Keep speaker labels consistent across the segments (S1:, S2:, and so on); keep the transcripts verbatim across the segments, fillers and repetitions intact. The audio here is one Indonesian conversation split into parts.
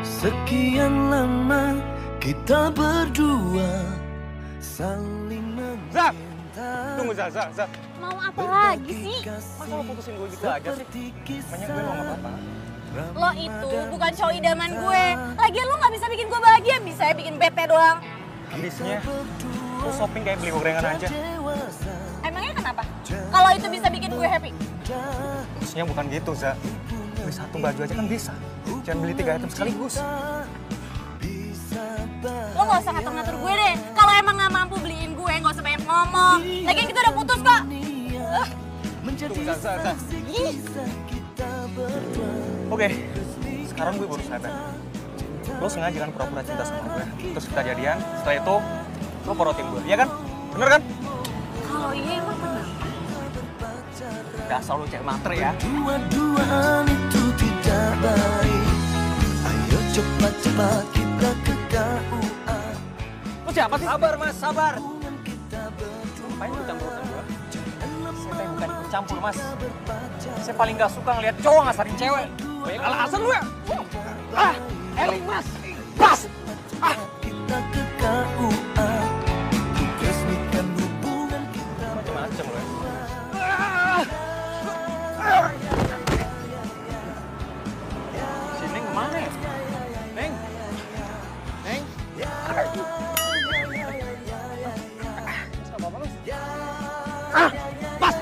S1: Sekian lama kita berdua saling
S2: Zak!
S1: meminta.
S2: Tunggu Zak, Zak, Zak.
S3: Mau apa lagi sih?
S2: Masa lo putusin gue gitu aja sih? Banyak gue lo gak apa-apa.
S3: Lo itu bukan cowok idaman gue. Lagian lo gak bisa bikin gue bahagia, bisa ya bikin bete doang.
S2: Habisnya, lo shopping kayak beli gorengan aja.
S3: Emangnya kenapa? Kalau itu bisa bikin gue happy?
S2: Maksudnya bukan gitu, Zak. Beli satu baju aja kan bisa. Jangan beli tiga item sekaligus.
S3: Lo gak usah ngatur-ngatur gue deh. Kalau emang gak mampu beliin gue, gak usah banyak ngomong. Lagian kita udah putus kok. Uh.
S2: Tunggu, Zak, Zak, Zak. Oke, sekarang gue baru sadar. Lo sengaja kan pura-pura cinta sama gue. Terus kita jadian, setelah itu lo porotin gue, iya kan? Bener kan?
S3: Kalau iya emang kenapa?
S2: Dasar lo cewek matre ya.
S1: Dua-duaan itu tidak baik. Ayo cepat-cepat kita ke K U A.
S2: Lo siapa sih? Sabar mas, sabar. Ngapain lu campur-campur gue? Saya teh bukan ikut campur mas. Saya paling gak suka ngeliat cowok ngasarin cewek. Banyak alasan lu ya. Ah, eling mas. Pas. Ah.
S1: Kita ke K U A. Resmikan hubungan kita.
S2: Macem-macem lu ya. Si Neng kemana ya? Neng? Neng? Sama apa lu? Ah, pas!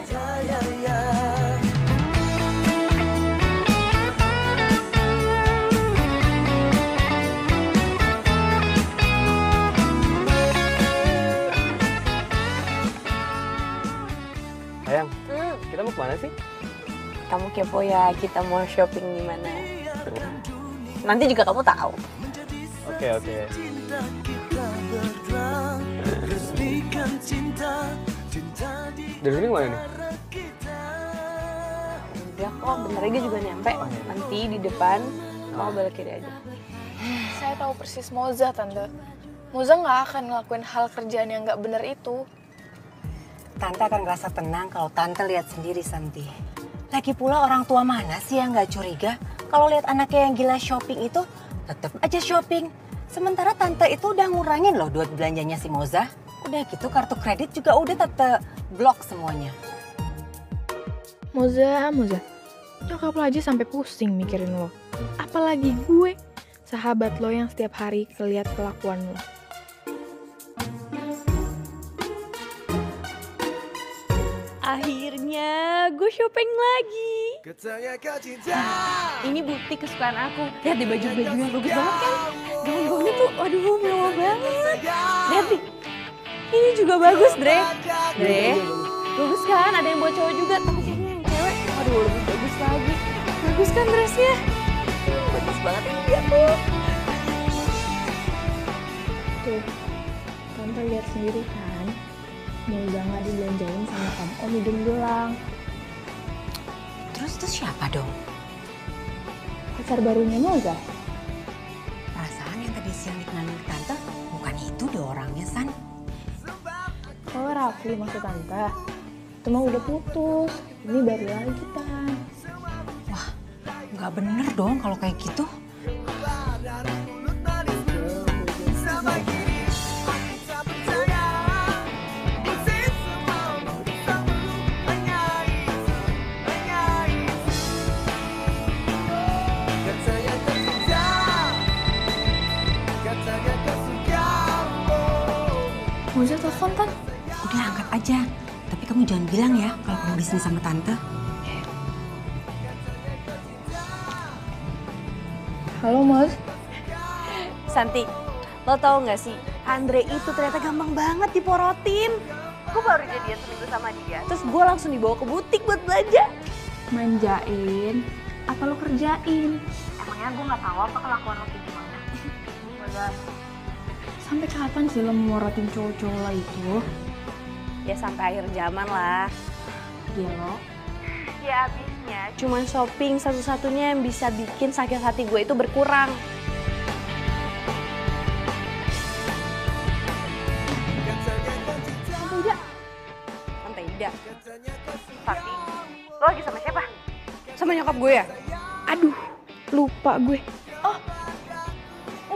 S4: Sayang,
S3: Hmm,
S4: kita mau kemana sih?
S3: kamu kepo ya kita mau shopping di mana? Nanti juga kamu tahu.
S4: Oke, oke.
S1: Cinta kita berdua. Resmikan cinta. Cinta di
S4: Dari sini kemana nih?
S1: kita.
S3: Udah kok, bentar lagi juga nyampe. Nanti di depan, kamu belok kiri aja.
S5: Saya tahu persis Moza, Tante. Moza nggak akan ngelakuin hal kerjaan yang nggak benar itu.
S6: Tante akan ngerasa tenang kalau Tante lihat sendiri, Santi. Lagi pula orang tua mana sih yang nggak curiga kalau lihat anaknya yang gila shopping itu tetap aja shopping. Sementara Tante itu udah ngurangin loh duit belanjanya si Moza. Udah gitu kartu kredit juga udah Tante blok semuanya.
S5: Moza, Moza. Nyokap lo aja sampai pusing mikirin lo. Apalagi gue, sahabat lo yang setiap hari keliat kelakuan lo.
S3: Akhirnya gue shopping lagi.
S1: Katanya kau cinta.
S3: Ini butik kesukaan aku. Lihat deh baju-bajunya bagus banget kan? Gaun-gaunnya tuh, waduh mewah banget. Lihat nih. Ini juga bagus, Dre. Dre, bagus kan? Ada yang buat cowok juga. Tapi kayaknya yang cewek, waduh lebih bagus lagi. Bagus kan dressnya? Bagus banget ini dia tuh.
S5: Tuh, Tante lihat sendiri kan. Moza nggak dibelanjain sama Om Om hidung belang.
S6: Terus tuh siapa dong?
S5: Pacar barunya Moza.
S6: Perasaan yang tadi siang dikenalin ke Tante bukan itu deh orangnya, San.
S5: Oh, Rafli maksud Tante. Itu mah udah putus. Ini baru lagi, Tan.
S6: Wah, nggak bener dong kalau kayak gitu.
S5: Moza telepon, Tan.
S6: Udah angkat aja. Tapi kamu jangan bilang ya kalau kamu bisnis sama Tante.
S5: Halo, Moz.
S3: Santi, lo tau gak sih, Andre itu ternyata gampang banget diporotin. Gue baru jadian seminggu sama dia, terus gue langsung dibawa ke butik buat belanja.
S5: Manjain? Apa lo kerjain?
S3: Emangnya gue gak tahu apa kelakuan lo kayak gimana?
S5: Sampai kapan sih lo memorotin cowok-cowok lah itu?
S3: Ya sampai akhir zaman lah.
S5: Gelo.
S3: Ya abisnya cuman shopping satu-satunya yang bisa bikin sakit hati gue itu berkurang. Santai Ida. Santai Ida. Sakti, lo lagi sama siapa? Sama nyokap gue ya?
S5: Aduh, lupa gue. Oh,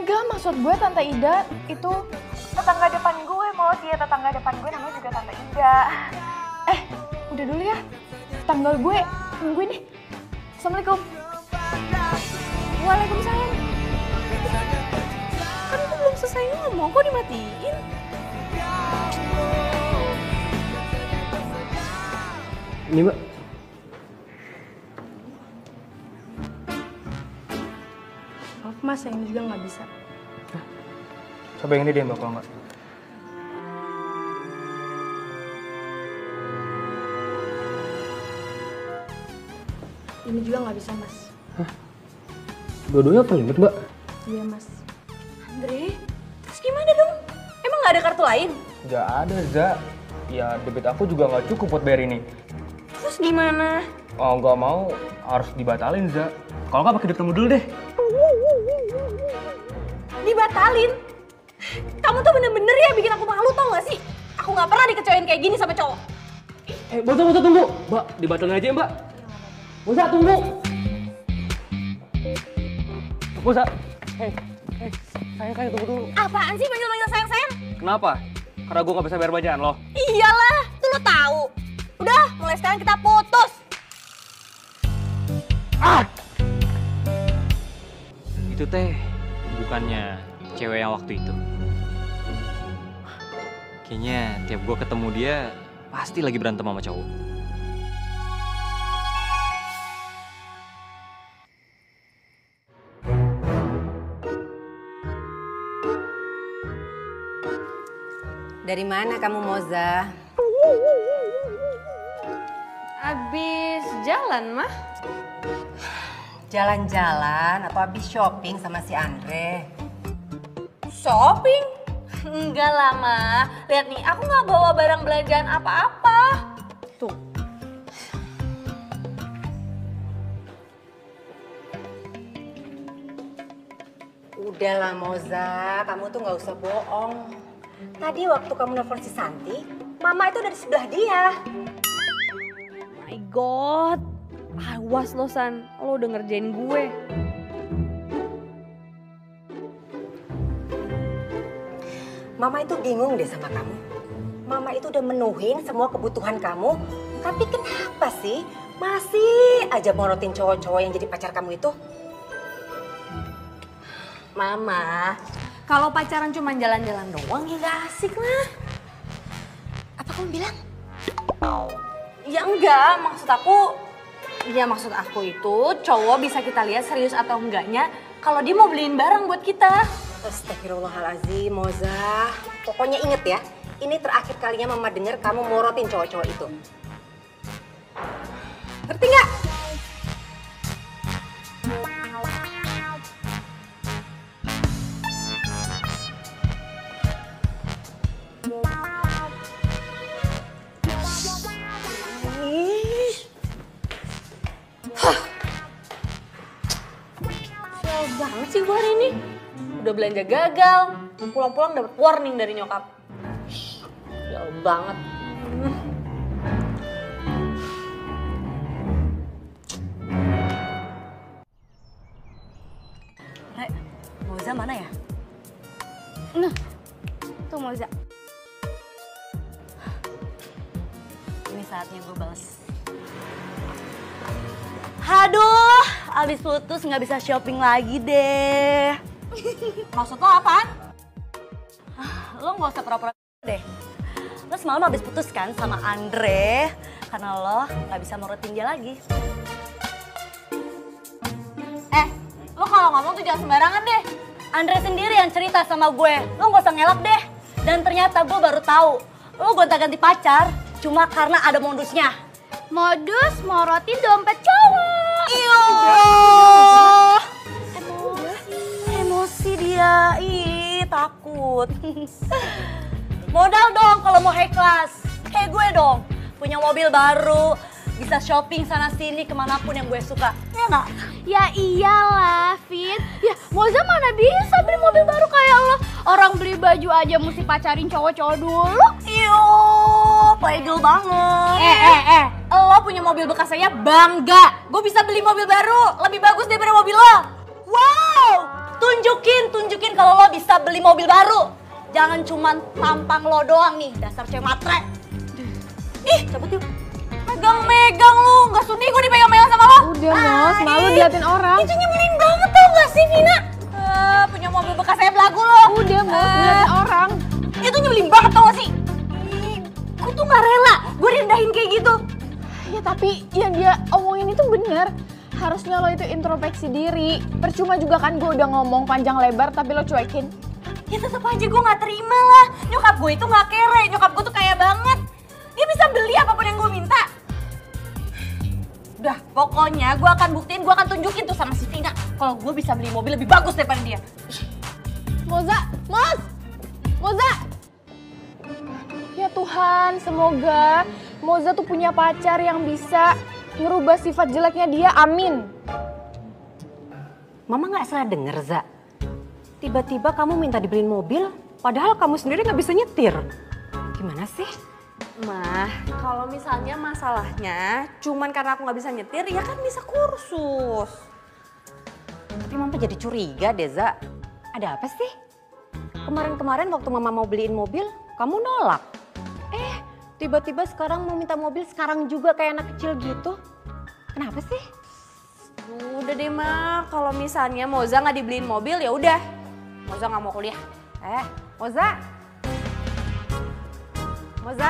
S5: Kagak, maksud gue Tante Ida itu tetangga depan gue, mau dia tetangga depan gue namanya juga Tante Ida. Eh, udah dulu ya. Tetangga gue, nungguin nih. Assalamualaikum. Waalaikumsalam. Kan itu belum selesai ngomong, kok dimatiin?
S4: Ini Mbak.
S5: Maaf mas, yang ini juga nggak bisa.
S2: Coba yang ini deh Mbak kalau nggak.
S5: Ini juga nggak bisa mas.
S4: Dua-duanya apa limit Mbak?
S5: Iya mas.
S3: Andre, terus gimana dong? Emang nggak ada kartu lain?
S2: Nggak ada, Za. Ya debit aku juga nggak cukup buat bayar ini.
S3: Terus gimana?
S2: Oh nggak mau, harus dibatalin, Za. Kalau nggak pakai duit kamu dulu deh.
S3: Dibatalin? Kamu tuh bener-bener ya bikin aku malu, tau gak sih? Aku nggak pernah dikecewain kayak gini sama cowok.
S4: Eh, Bosa, Bosa tunggu. Mbak, dibatalin aja Mbak. Bosa tunggu. Bosa. Hei, hei, sayang sayang tunggu dulu.
S3: Apaan sih manggil-manggil sayang-sayang?
S2: Kenapa? Karena gue nggak bisa bayar bajakan lo.
S3: Iyalah, tuh lo tahu. Udah, mulai sekarang kita putus.
S2: Ah! Itu teh bukannya cewek yang waktu itu. Kayaknya tiap gue ketemu dia pasti lagi berantem sama cowok.
S6: Dari mana kamu, Moza?
S3: Abis jalan, mah.
S6: Jalan-jalan atau habis shopping sama si Andre?
S3: Shopping? Enggak lah, Ma. Lihat nih, aku nggak bawa barang belanjaan apa-apa. Tuh.
S6: Udahlah Moza, kamu tuh nggak usah bohong. Tadi waktu kamu nelfon si Santi, Mama itu udah di sebelah dia.
S3: My God. Awas lo, San. Lo udah ngerjain gue.
S6: Mama itu bingung deh sama kamu. Mama itu udah menuhin semua kebutuhan kamu, tapi kenapa sih masih aja morotin cowok-cowok yang jadi pacar kamu itu?
S3: Mama, kalau pacaran cuma jalan-jalan doang ya gak asik lah.
S6: Apa kamu bilang?
S3: Ya enggak, maksud aku... Ya maksud aku itu cowok bisa kita lihat serius atau enggaknya kalau dia mau beliin barang buat kita.
S6: Astagfirullahaladzim, Moza. Pokoknya inget ya, ini terakhir kalinya Mama dengar kamu morotin cowok-cowok itu. Ngerti nggak?
S3: Sial banget sih gue hari ini. Udah belanja gagal, pulang-pulang dapet warning dari nyokap. Sial banget.
S6: Re, Moza mana ya?
S5: Nah, tuh Moza.
S6: Ini saatnya gue balas.
S3: Aduh, abis putus nggak bisa shopping lagi deh.
S6: Maksud lo apaan?
S3: Lo nggak usah pura-pura deh. Lo semalam abis putus kan sama Andre karena lo nggak bisa nurutin dia lagi. Eh, lo kalau ngomong tuh jangan sembarangan deh. Andre sendiri yang cerita sama gue. Lo nggak usah ngelak deh. Dan ternyata gue baru tahu lo gonta-ganti pacar cuma karena ada modusnya.
S5: Modus morotin dompet cowok.
S3: Iyo. Emosi. Emosi dia. Ih, takut. Modal dong kalau mau high class. Kayak gue dong. Punya mobil baru. Bisa shopping sana sini kemanapun yang gue suka. Ya nggak?
S5: Ya iyalah, Fit. Ya, Moza mana bisa beli mobil baru kayak lo. Orang beli baju aja mesti pacarin cowok-cowok dulu.
S3: Iyo, pegel banget. Eh, eh, eh. Lo punya mobil bekas saya bangga. Gue bisa beli mobil baru. Lebih bagus daripada mobil lo. Wow, tunjukin, tunjukin.
S7: tunjukin kalau lo bisa beli mobil baru. Jangan cuman tampang lo doang nih, dasar cewek matre. Ih, cabut yuk. Megang-megang lu, gak sudi gue dipegang-pegang sama lo.
S5: Udah Mos, malu diliatin orang.
S7: Itu nyebelin banget tau gak sih Vina? Uh, punya mobil bekas saya belagu lo.
S5: Udah Mos,
S7: Uh,
S5: diliatin orang.
S7: Itu nyebelin banget tau gak sih? Ih, gue tuh gak rela, gue direndahin kayak gitu.
S5: Ya tapi yang dia omongin itu bener. Harusnya lo itu introspeksi diri. Percuma juga kan gue udah ngomong panjang lebar tapi lo cuekin.
S7: Ya tetep aja gue gak terima lah. Nyokap gue itu gak kere, nyokap gue tuh kaya banget. Dia bisa beli apapun yang gue minta. Udah, pokoknya gue akan buktiin, gue akan tunjukin tuh sama si Vina kalau gue bisa beli mobil lebih bagus daripada dia.
S5: Moza, Mos! Moza! Ya Tuhan, semoga Moza tuh punya pacar yang bisa ngerubah sifat jeleknya dia, amin.
S6: Mama nggak salah denger, Za. Tiba-tiba kamu minta dibeliin mobil, padahal kamu sendiri nggak bisa nyetir. Gimana sih?
S3: Mah, kalau misalnya masalahnya cuman karena aku nggak bisa nyetir, ya kan bisa kursus.
S6: Tapi Mama jadi curiga deh, Za. Ada apa sih? Kemarin-kemarin waktu Mama mau beliin mobil, kamu nolak. Eh, tiba-tiba sekarang mau minta mobil sekarang juga kayak anak kecil gitu. Kenapa sih?
S3: Udah deh Mah, kalau misalnya Moza nggak dibeliin mobil ya udah, Moza nggak mau kuliah.
S6: Eh, Moza. Moza.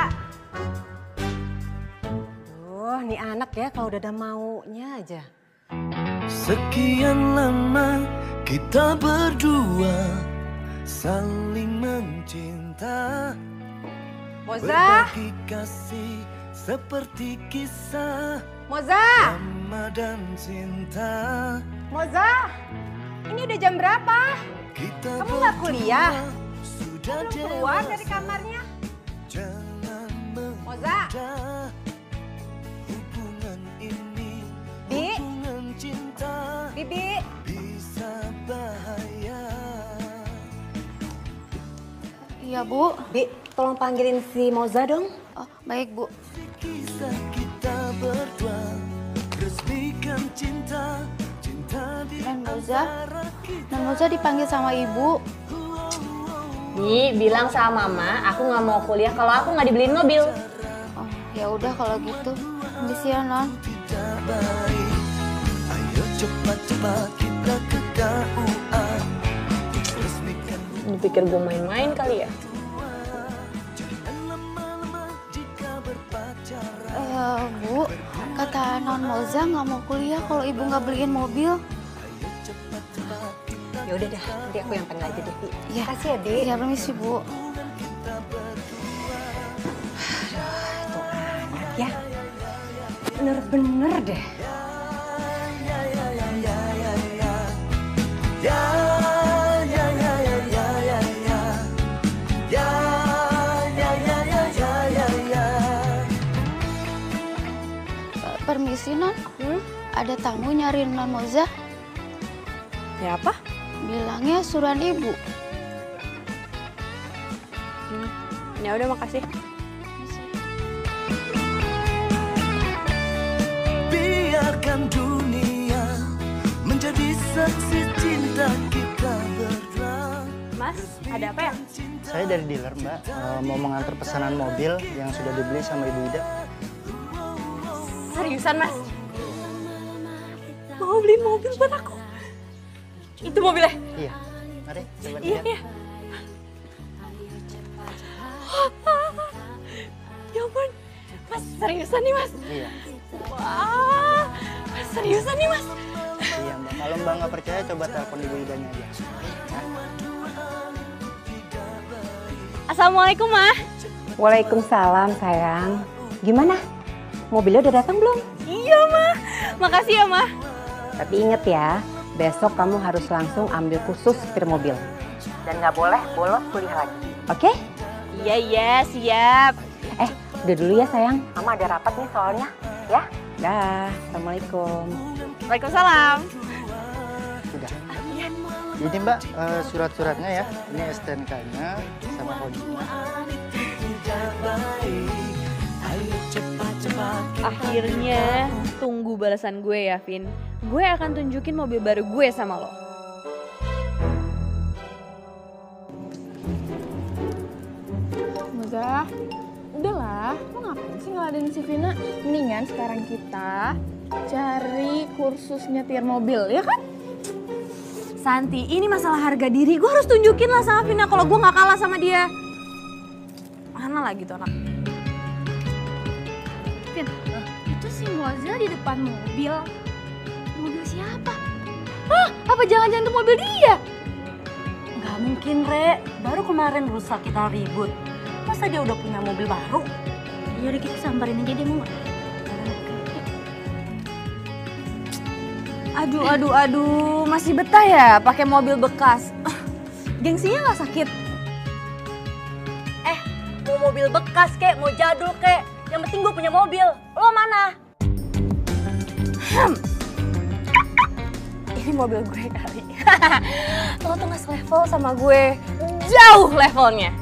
S6: Duh, nih anak ya kalau udah ada maunya aja.
S1: Sekian lama kita berdua saling mencinta.
S6: Moza.
S1: Berbagi kasih seperti kisah
S6: Moza.
S1: lama dan cinta.
S6: Moza. Ini udah jam berapa?
S1: Kita
S6: Kamu nggak kuliah?
S1: Sudah
S6: Belum keluar
S1: dewasa.
S6: dari kamarnya?
S1: Jangan
S6: Moza.
S1: menunda hubungan ini.
S6: Bi.
S1: Hubungan cinta
S6: Bibi.
S1: bisa bahaya.
S5: Iya Bu.
S6: Bi, tolong panggilin si Moza dong.
S5: Oh, baik Bu.
S1: Kisah kita berdua resmikan cinta. Cinta di
S5: Dan Moza,
S1: antara kita.
S5: Dan Moza dipanggil sama Ibu.
S7: Bi, bilang sama Mama, aku nggak mau kuliah kalau aku nggak dibeliin mobil.
S5: Oh, ya udah kalau gitu. Permisi ya Non.
S1: Tidak baik. Ayo cepat-cepat kita ke K U A. Resmikan
S7: Dipikir gue main-main kali ya?
S1: jangan lama-lama jika berpacaran.
S5: Eh Bu, kata Non Moza nggak mau kuliah kalau Ibu nggak beliin mobil.
S6: Ya udah dah, nanti aku yang panggil aja deh, Bi.
S5: Iya.
S6: Makasih ya, Bi.
S5: Ya permisi Bu.
S6: Itu anak ya. Bener-bener deh.
S1: Ya, ya, ya, ya, ya, ya. Ya, ya, ya, ya, ya, ya, ya. Ya, ya, ya, ya, ya, ya, ya.
S5: Eh, Permisi Non. Ada tamu nyariin Non Moza.
S3: Ya apa?
S5: Bilangnya suruhan Ibu.
S3: Ya udah makasih.
S1: Biarkan dunia menjadi saksi cinta kita berdua.
S3: Mas, ada apa ya?
S8: Saya dari dealer Mbak, Eh, mau mengantar pesanan mobil yang sudah dibeli sama Ibu Ida.
S3: Seriusan Mas? Mau beli mobil buat aku? Itu mobilnya?
S8: Iya, mari coba
S3: Iya,
S8: lihat.
S3: iya. Ya ampun, Mas seriusan nih Mas?
S8: Iya,
S3: Wah, Mas seriusan nih Mas?
S8: iya Mbak. Kalau Mbak nggak percaya, coba telepon Ibu Idanya aja.
S3: Assalamualaikum Mah.
S6: Waalaikumsalam, sayang. Gimana? Mobilnya udah datang belum?
S3: Iya Mah, makasih ya Mah.
S6: Tapi inget ya, besok kamu harus langsung ambil kursus setir mobil. Dan nggak boleh bolos kuliah lagi. Oke?
S3: Iya iya siap.
S6: Eh, udah dulu ya sayang. Mama ada rapat nih soalnya. Ya? Dah, Assalamualaikum.
S3: Waalaikumsalam.
S8: Sudah. Ini Mbak, eh, surat-suratnya ya. Ini S T N K-nya sama kodinya.
S3: Akhirnya tunggu balasan gue ya Vin. Gue akan tunjukin mobil baru gue sama lo.
S5: udahlah, lo ngapain sih ngeladenin si Vina? Mendingan sekarang kita cari kursus nyetir mobil, ya kan?
S7: Santi, ini masalah harga diri. Gue harus tunjukin lah sama Vina kalau gue gak kalah sama dia. Mana lagi tuh anak?
S5: Vin, itu si Moza di depan mobil. Mobil siapa? Hah, apa jangan-jangan itu mobil dia?
S7: Gak mungkin, Re. Baru kemarin rusak kita ribut. Masa dia udah punya mobil baru? Yaudah kita samperin aja dia mau gak? Aduh, aduh, aduh. Masih betah ya pakai mobil bekas? Gengsinya gak sakit? Eh, mau mobil bekas kek, mau jadul kek. Yang penting gue punya mobil. Lo mana? Hmm. Ini mobil gue kali. Lo tuh gak selevel sama gue. Jauh levelnya.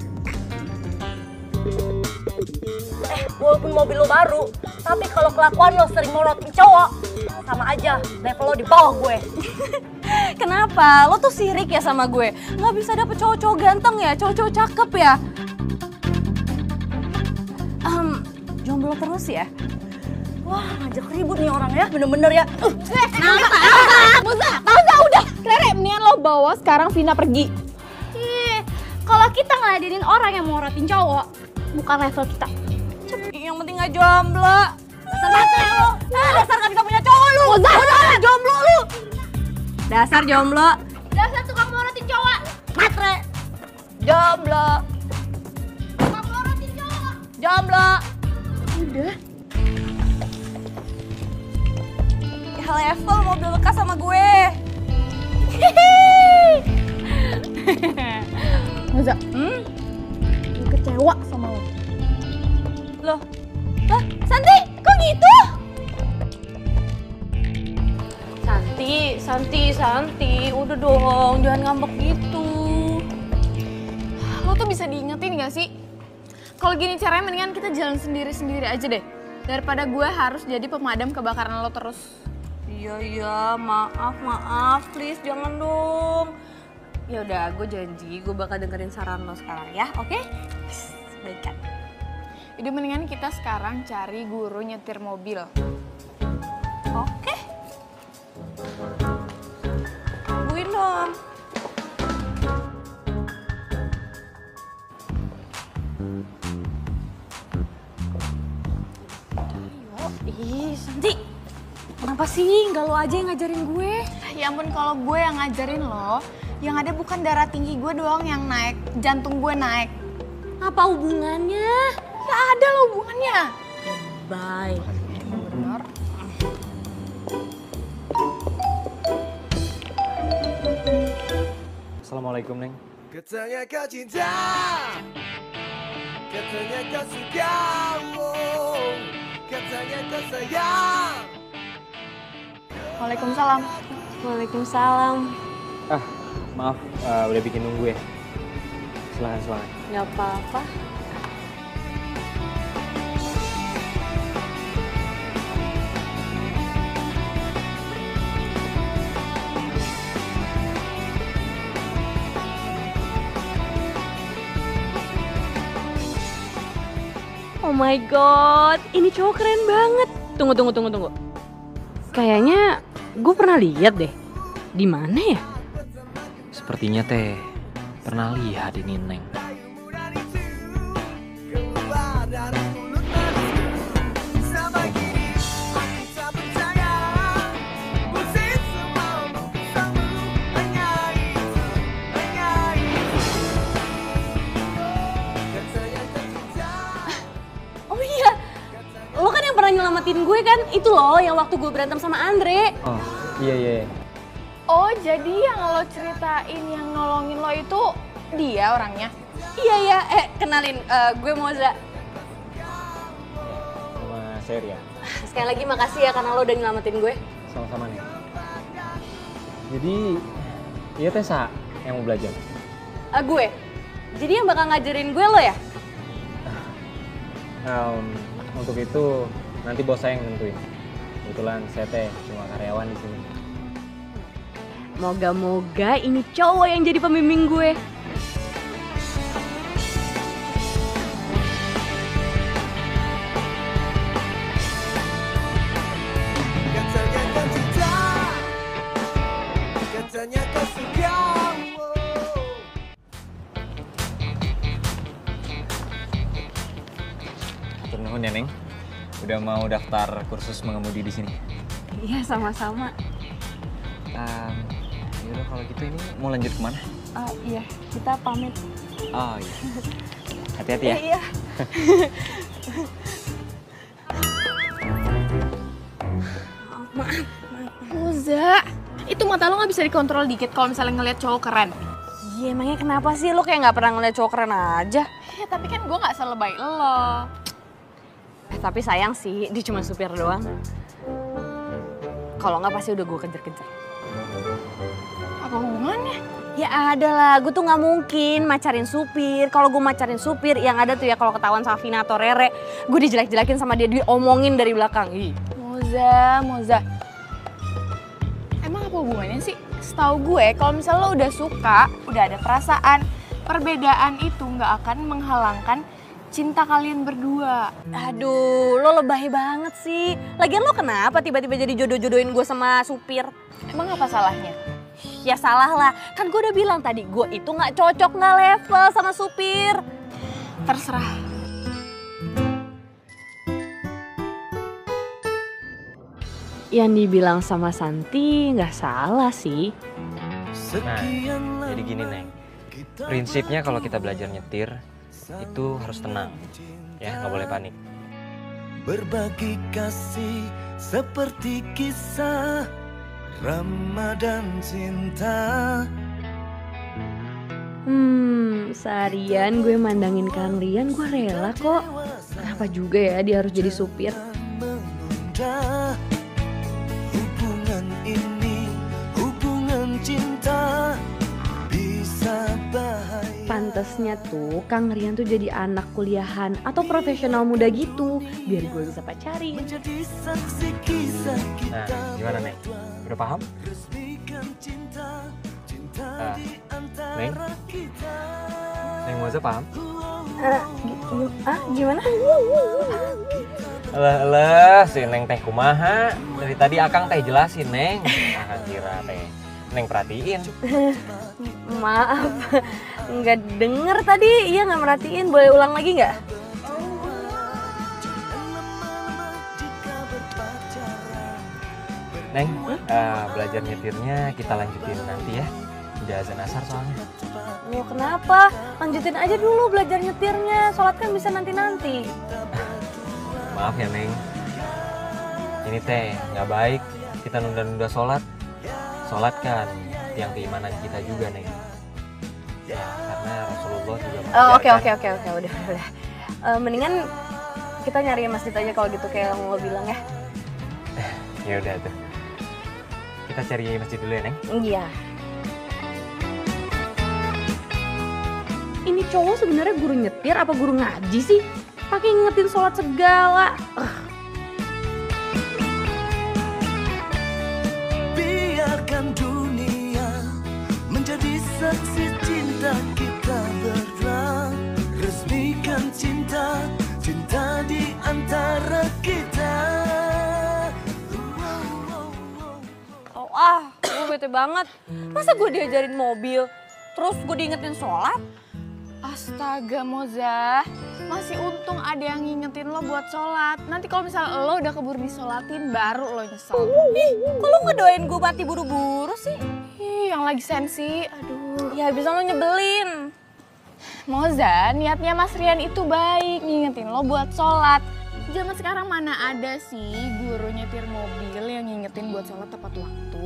S7: Eh, walaupun mobil lo baru, tapi kalau kelakuan lo sering morotin cowok, sama aja level lo di bawah gue. Kenapa? Lo tuh sirik ya sama gue? Gak bisa dapet cowok-cowok ganteng ya? Cowok-cowok cakep ya? Um, jomblo terus ya? Wah, ngajak ribut nih orang ya, bener-bener ya. Uh,
S5: Nah, Moza, Moza udah. Rere, mendingan lo bawa sekarang Vina pergi.
S3: Ih, kalau kita ngeladenin orang yang mau morotin cowok, bukan level kita.
S7: yang penting gak jomblo. Dasar matre lo. Nah, dasar gak bisa punya cowok lu.
S5: Moza,
S7: Udah, jomblo lu. Dasar jomblo.
S3: Dasar tukang morotin cowok.
S7: Matre. Jomblo.
S3: Tukang morotin cowok.
S7: Jomblo.
S5: udah.
S7: Ya level mobil bekas sama gue.
S5: Moza,
S7: Hmm?
S5: gue kecewa sama lo.
S7: Loh. Lah, Santi, kok gitu?
S3: Santi, Santi, Santi, udah dong, jangan ngambek gitu.
S5: Lo tuh bisa diingetin gak sih? Kalau gini caranya mendingan kita jalan sendiri-sendiri aja deh. Daripada gue harus jadi pemadam kebakaran lo terus.
S7: Iya, iya, maaf, maaf, please jangan dong. Ya udah, gue janji gue bakal dengerin saran lo sekarang ya, oke? Okay? Baikkan.
S5: Jadi mendingan kita sekarang cari guru nyetir mobil.
S7: Oke. Tungguin dong.
S3: Ih, Santi, kenapa sih nggak lo aja yang ngajarin gue?
S5: Ya ampun, kalau gue yang ngajarin lo, yang ada bukan darah tinggi gue doang yang naik, jantung gue naik.
S3: Apa hubungannya?
S5: Gak ada lo hubungannya.
S3: Bye.
S5: Bener.
S2: Assalamualaikum, Neng.
S1: Katanya kau cinta, katanya kau suka, oh, katanya kau sayang.
S5: Waalaikumsalam.
S3: Waalaikumsalam.
S2: Ah, maaf, uh, udah bikin nunggu ya. Silakan, silakan.
S3: Gak apa-apa. Oh my god, ini cowok keren banget. Tunggu, tunggu, tunggu, tunggu. Kayaknya gue pernah lihat deh. Di mana ya?
S2: Sepertinya teh pernah lihat ini, Neng.
S1: Keluar dari mulut manisku, sampai kini aku tak percaya. Pusing semua kesanmu, hanya itu, hanya itu. Katanya kau cinta.
S3: Oh iya, lo kan yang pernah nyelamatin gue kan? Itu loh yang waktu gue berantem sama Andre.
S2: Oh, iya, iya.
S5: Oh, jadi yang lo ceritain yang nolongin lo itu dia orangnya?
S3: Iya, iya. Eh, kenalin, eh, gue Moza.
S2: Sama Seri ya.
S3: Sekali lagi makasih ya karena lo udah nyelamatin gue.
S2: Sama-sama, Neng. Jadi, iya teh Sa yang mau belajar.
S3: Eh, gue? Jadi yang bakal ngajarin gue lo ya?
S2: Um, untuk itu nanti bos saya yang nentuin. Kebetulan saya teh cuma karyawan di sini.
S3: Moga-moga ini cowok yang jadi pembimbing gue.
S1: kakak setia.
S2: Hatur nuhun ya, Neng. Udah mau daftar kursus mengemudi di sini.
S3: Iya, sama-sama.
S2: Um, yaudah kalau gitu ini mau lanjut kemana?
S3: Oh iya, kita pamit.
S2: Oh iya. Hati-hati ya.
S3: Iya.
S5: Moza, itu mata lo nggak bisa dikontrol dikit kalau misalnya ngeliat cowok keren.
S3: Iya, emangnya kenapa sih lo kayak nggak pernah ngeliat cowok keren aja?
S5: Ya tapi kan gue nggak selebay lo.
S3: Eh, tapi sayang sih, dia cuma supir doang. Kalau nggak pasti udah gue kejar-kejar.
S5: Apa hubungannya?
S3: Ya ada lah, gue tuh nggak mungkin macarin supir. Kalau gue macarin supir, yang ada tuh ya kalau ketahuan sama Vina atau Rere, gue dijelek-jelekin sama dia, diomongin dari belakang. Ih.
S5: Moza, Moza. Emang apa hubungannya sih? Setahu gue kalau misalnya lo udah suka, udah ada perasaan, perbedaan itu nggak akan menghalangkan cinta kalian berdua.
S3: Aduh, lo lebay banget sih. Lagian lo kenapa tiba-tiba jadi jodoh-jodohin gue sama supir?
S5: Emang apa salahnya?
S3: Ya salah lah, kan gue udah bilang tadi, gue itu nggak cocok, nggak level sama supir.
S5: Terserah.
S3: Yang dibilang sama Santi nggak salah sih.
S2: Nah, jadi gini, Neng. Prinsipnya kalau kita belajar nyetir, itu harus tenang. Ya, nggak boleh panik.
S1: Berbagi kasih seperti kisah Ramadan cinta.
S3: Hmm, seharian gue mandangin kalian, gue rela kok. Kenapa juga ya dia harus jadi supir?
S1: Menunda hubungan ini, hubungan cinta bisa bahaya.
S3: Pantesnya tuh Kang Rian tuh jadi anak kuliahan atau profesional muda gitu, biar gue bisa pacarin.
S1: Menjadi saksi kisah
S2: Nah,
S1: kita.
S2: gimana, Neng? Udah paham?
S1: Resmikan cinta, cinta
S2: Ah,
S1: di antara
S2: Neng?
S1: kita.
S2: Neng Moza paham?
S3: Ah, ah gimana?
S2: Alah, alah, si Neng teh kumaha. Dari tadi Akang teh jelasin, Neng. Akang kira teh Neng perhatiin.
S3: Maaf, nggak denger tadi. Iya nggak merhatiin. Boleh ulang lagi nggak?
S2: Neng, eh, belajar nyetirnya kita lanjutin nanti ya. Udah azan asar soalnya.
S3: Loh kenapa? Lanjutin aja dulu belajar nyetirnya. Sholat kan bisa nanti-nanti.
S2: Maaf ya, Neng. Ini teh nggak baik kita nunda-nunda sholat. Sholat kan yang keimanan kita juga, Neng. Ya, karena Rasulullah juga mengajarkan.
S3: Oh, oke oke oke oke udah udah. Eh, mendingan kita nyari masjid aja kalau gitu kayak yang lo bilang ya.
S2: Ya udah tuh. Kita cari masjid dulu ya, Neng.
S3: Iya. Ini cowok sebenarnya guru nyetir apa guru ngaji sih? Pakai ngingetin sholat segala. Ugh.
S1: Biarkan dunia menjadi saksi cinta kita berdua. Resmikan cinta, cinta di antara kita.
S3: Oh ah, gue bete banget. Masa gue diajarin mobil, terus gue diingetin sholat?
S5: Astaga Moza, masih untung ada yang ngingetin lo buat sholat. Nanti kalau misalnya lo udah keburu disolatin, baru lo nyesel.
S3: Ih, kok lo ngedoain gue mati buru-buru sih?
S5: Ih, yang lagi sensi, aduh.
S3: Ya bisa lo nyebelin.
S5: Moza, niatnya Mas Rian itu baik, ngingetin lo buat sholat. Zaman sekarang mana ada sih guru nyetir mobil yang ngingetin buat sholat tepat waktu?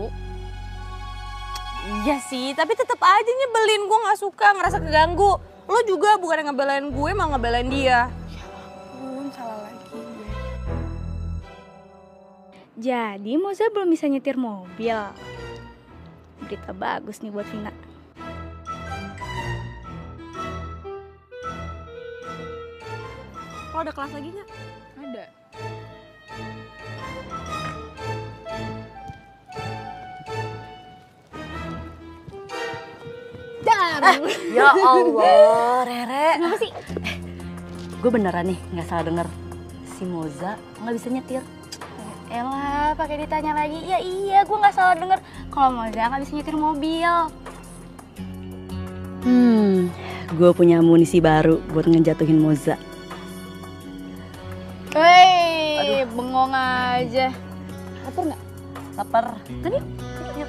S3: Iya sih, tapi tetep aja nyebelin. Gue gak suka, ngerasa keganggu. Lo juga bukan yang ngebelain gue, malah ngebelain dia.
S5: Belum salah lagi gue.
S9: Jadi Moza belum bisa nyetir mobil. Berita bagus nih buat Vina.
S3: Lo ada kelas lagi gak?
S5: Ada.
S7: Ya Allah, Rere.
S9: Kenapa sih?
S7: Gue beneran nih nggak salah denger. Si Moza nggak bisa nyetir.
S9: Elah, pakai ditanya lagi. Ya iya, gue nggak salah denger. kalau Moza nggak bisa nyetir mobil.
S7: Hmm, gue punya amunisi baru buat ngejatuhin Moza.
S9: Hei, bengong aja. Lapar nggak?
S7: Lapar. Kan yuk. Yuk.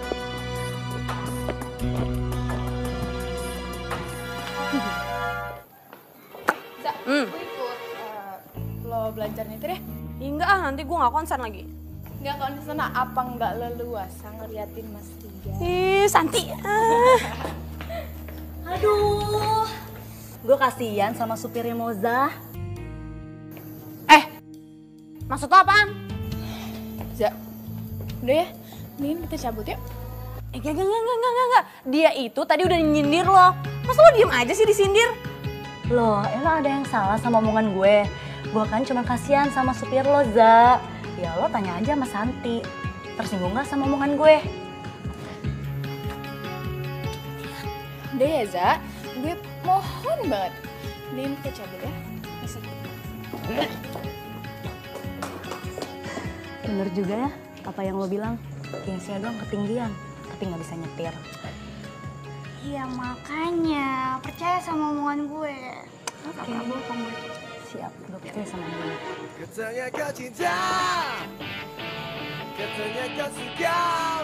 S3: Zak,
S7: Hmm.
S3: gue ikut uh, lo belajar nyetir ya?
S5: Enggak ah, nanti gue gak konsen lagi.
S3: Nggak konsen apa nggak leluasa ngeliatin Mas Ria?
S5: Ih, Santi.
S7: Aduh, gue kasihan sama supirnya Moza.
S5: Eh, maksud lo apaan?
S3: Zak, udah ya, mending kita cabut yuk.
S5: Eh, enggak, enggak, enggak, enggak, enggak, enggak. Dia itu tadi udah nyindir lo. Masa lo diem aja sih disindir?
S7: Loh, emang ada yang salah sama omongan gue? Gue kan cuma kasihan sama supir lo, Za. Ya lo tanya aja sama Santi. Tersinggung gak sama omongan gue?
S3: Udah ya Zak, gue mohon banget. Mending kita cabut ya. Masih.
S7: Bener juga ya, apa yang lo bilang. Gengsinya doang ketinggian, tapi gak bisa nyetir.
S9: Iya makanya, percaya sama omongan gue. Oke, bohong gue.
S7: Siap, gue percaya sama gue.
S1: Katanya kau cinta, katanya kau suka.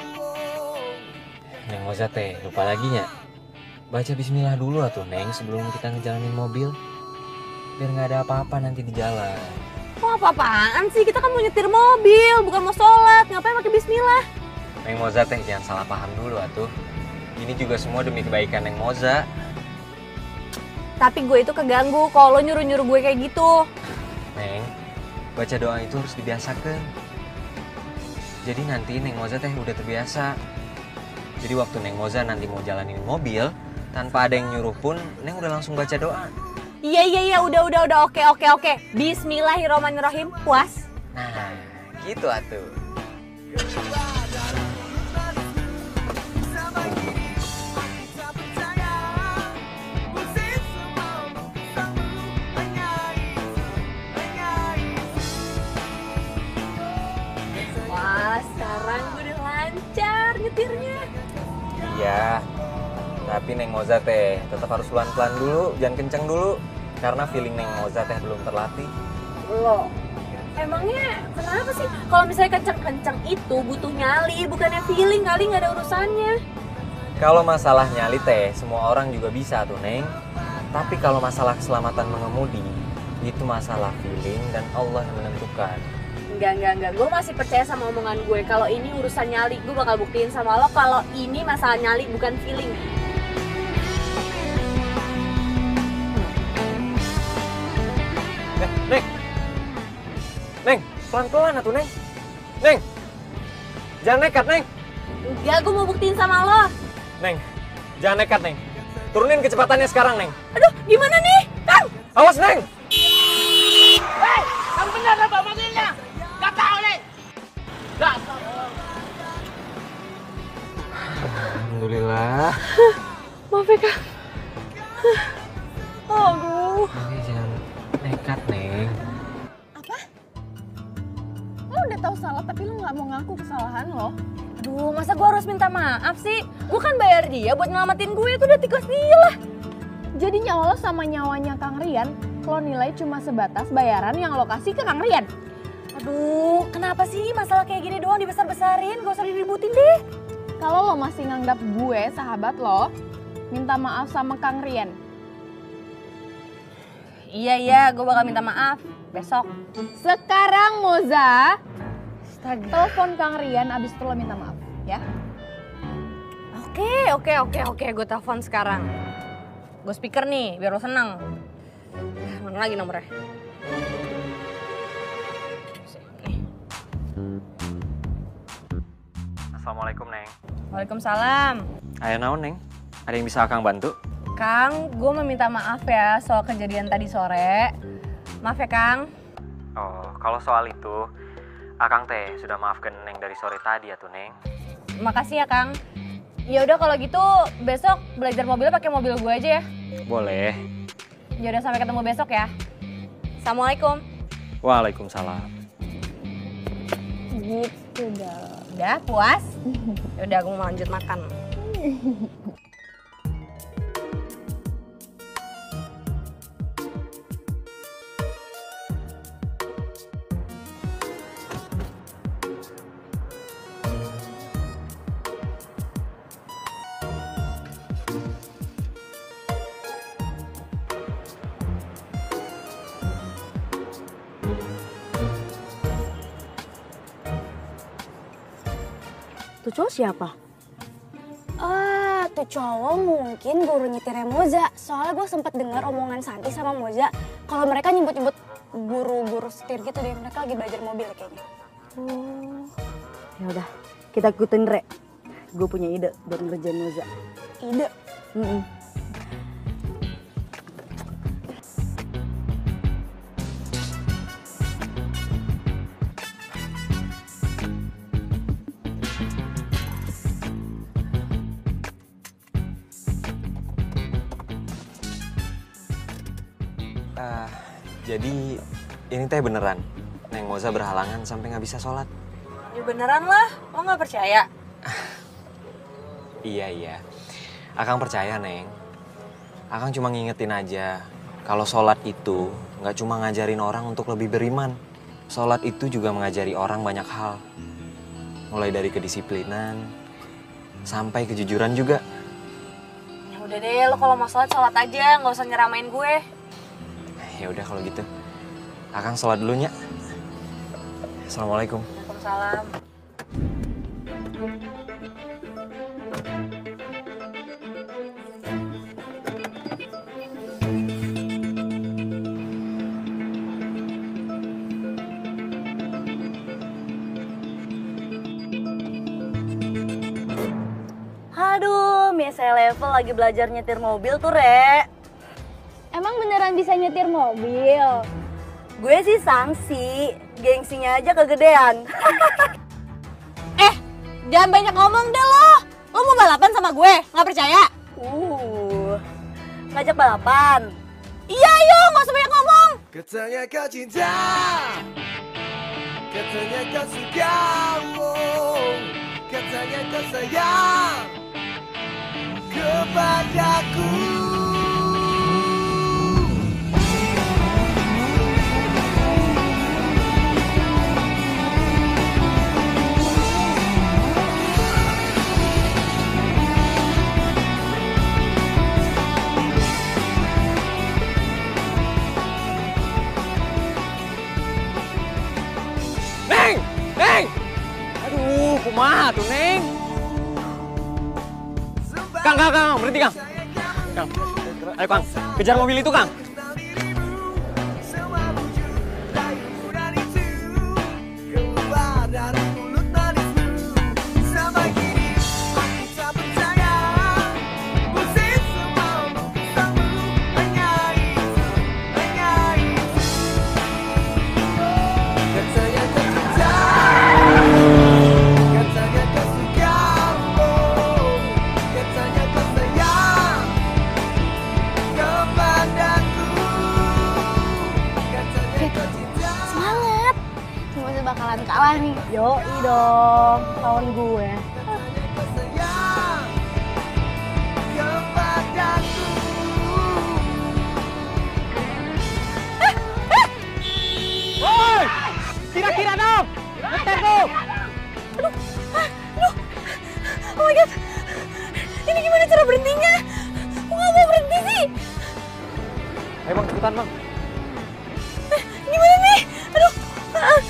S2: Neng Moza teh, lupa lagi nya. Baca bismillah dulu atuh Neng sebelum kita ngejalanin mobil. Biar nggak ada apa-apa nanti di jalan.
S5: Kok apa-apaan sih? Kita kan mau nyetir mobil, bukan mau sholat. Ngapain pakai bismillah?
S2: Neng Moza teh jangan salah paham dulu atuh. Ini juga semua demi kebaikan Neng Moza.
S5: Tapi gue itu keganggu kalau lo nyuruh-nyuruh gue kayak gitu.
S2: Neng, baca doa itu harus dibiasakan. Jadi nanti Neng Moza teh udah terbiasa. Jadi waktu Neng Moza nanti mau jalanin mobil, tanpa ada yang nyuruh pun, Neng udah langsung baca doa.
S5: Iya, iya, iya, udah, udah, udah, oke, oke, oke. Bismillahirrahmanirrahim, puas.
S2: Nah, gitu atuh.
S5: Wah, sekarang gue udah lancar nyetirnya.
S2: Iya, tapi Neng Moza teh tetap harus pelan-pelan dulu, jangan kenceng dulu. Karena feeling Neng Moza teh belum terlatih.
S5: Loh, emangnya kenapa sih? Kalau misalnya kenceng-kenceng itu butuh nyali, bukannya feeling, kali nggak ada urusannya.
S2: Kalau masalah nyali teh, semua orang juga bisa tuh Neng. Tapi kalau masalah keselamatan mengemudi, itu masalah feeling dan Allah yang menentukan.
S5: Enggak, enggak, enggak. Gue masih percaya sama omongan gue. Kalau ini urusan nyali, gue bakal buktiin sama lo kalau ini masalah nyali bukan feeling.
S2: Neng, Neng, Neng, pelan-pelan atuh Neng. Neng, jangan nekat Neng.
S5: Enggak, gue mau buktiin sama lo.
S2: Neng, jangan nekat Neng. Turunin kecepatannya sekarang Neng.
S5: Aduh, gimana nih, Kang?
S2: Awas Neng.
S10: Hei, yang benar apa mobilnya? Gak tahu nih. Gak tahu.
S2: Alhamdulillah.
S5: Maaf ya, Kang. Aduh.
S2: Neng, jangan nekat Neng.
S3: Apa? Lo udah tahu salah tapi lo nggak mau ngaku kesalahan lo?
S5: Aduh, masa gue harus minta maaf sih? Gue kan bayar dia buat nyelamatin gue, itu udah tikus dia lah.
S3: Jadi nyawa lo sama nyawanya Kang Rian, lo nilai cuma sebatas bayaran yang lo kasih ke Kang Rian.
S5: Aduh, kenapa sih masalah kayak gini doang dibesar-besarin? Gak usah diributin deh.
S3: Kalau lo masih nganggap gue sahabat lo, minta maaf sama Kang Rian.
S5: Iya, iya, gue bakal minta maaf besok.
S3: Sekarang Moza, telepon Kang Rian abis itu lo minta maaf, ya?
S5: Oke, oke, oke, oke, gue telepon sekarang. Gue speaker nih, biar lo seneng. Mana lagi nomornya?
S2: Assalamualaikum Neng.
S5: Waalaikumsalam.
S2: Ayo naon Neng? Ada yang bisa Akang bantu?
S5: Kang, gue mau minta maaf ya soal kejadian tadi sore. Maaf ya, Kang.
S2: Oh, kalau soal itu, Akang teh sudah maafkan Neng dari sore tadi ya tuh Neng.
S5: Makasih ya, Kang. Ya udah kalau gitu besok belajar mobil pakai mobil gue aja ya.
S2: Boleh.
S5: Ya udah sampai ketemu besok ya. Assalamualaikum.
S2: Waalaikumsalam.
S3: Gitu dong.
S7: Udah puas? Udah aku mau lanjut makan.
S5: Tuh cowok siapa? Ah, tuh cowok mungkin guru nyetirnya Moza. Soalnya gue sempet dengar omongan Santi sama Moza kalau mereka nyebut-nyebut guru-guru setir gitu deh. Mereka lagi belajar mobil kayaknya.
S11: Oh, ya udah kita ikutin Re. Gue punya ide buat ngerjain Moza.
S5: Ide?
S11: Mm-mm.
S2: Uh, jadi ini teh beneran, Neng Moza berhalangan sampai nggak bisa sholat.
S7: Ya beneran lah, lo nggak percaya?
S2: Iya iya, Akang percaya Neng. Akang cuma ngingetin aja kalau sholat itu nggak cuma ngajarin orang untuk lebih beriman. Sholat itu juga mengajari orang banyak hal, mulai dari kedisiplinan sampai kejujuran juga.
S7: Ya udah deh, lo kalau mau sholat sholat aja, nggak usah nyeramain gue.
S2: Ya udah kalau gitu, Akang sholat dulunya. Assalamualaikum.
S7: Waalaikumsalam.
S11: Aduh, Miss Level lagi belajar nyetir mobil tuh, Re.
S5: Emang beneran bisa nyetir mobil?
S11: Gue sih sangsi, gengsinya aja kegedean.
S7: Eh, jangan banyak ngomong deh lo. Lo mau balapan sama gue, nggak percaya?
S11: Uh, ngajak balapan.
S7: Iya, ayo, nggak usah banyak ngomong.
S1: Katanya kau cinta, katanya kau suka, oh, katanya kau sayang kepadaku.
S2: Neng! Neng! Aduh, kumaha tuh, Neng? Kang, Kang, Kang, berhenti, Kang. Kang, ayo, Kang. Kejar mobil itu, Kang.
S5: Bakalan kalah nih.
S11: Yoi dong, lawan gue.
S2: Woi! Kira-kira dong! Ngeter tuh!
S7: Aduh, aduh, oh my god. Ini gimana cara berhentinya? Kok nggak mau berhenti sih?
S2: Ayo Bang, cepetan Bang.
S7: Eh, gimana nih? Aduh. Ah.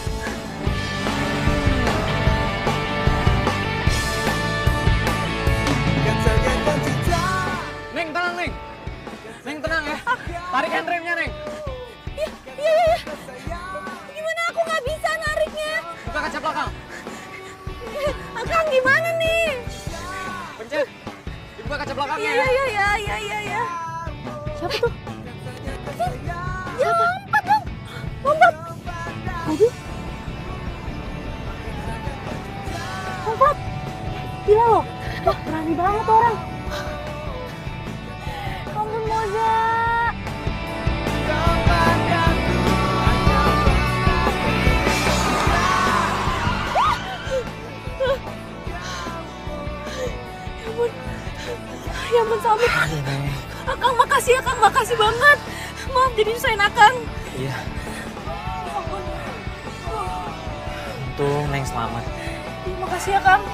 S2: Neng, tenang, Neng. Neng, tenang ya. Tarik handremnya, Neng.
S7: Iya, iya, iya. Gimana aku nggak bisa nariknya?
S2: Buka kaca belakang.
S7: Akang gimana nih?
S2: Pencet. Dibuka kaca belakangnya.
S7: Iya, iya, iya, iya, iya, iya.
S11: Siapa tuh?
S7: Ya lompat dong. Lompat.
S11: Aduh. Lompat. Gila loh. Wah, berani banget tuh orang.
S5: Ampun Moza.
S7: Ya ampun Samir. Akang makasih ya Kang, makasih banget. Maaf jadi nyusahin Akang.
S2: Iya. Untung Neng selamat.
S7: Terima kasih ya Kang.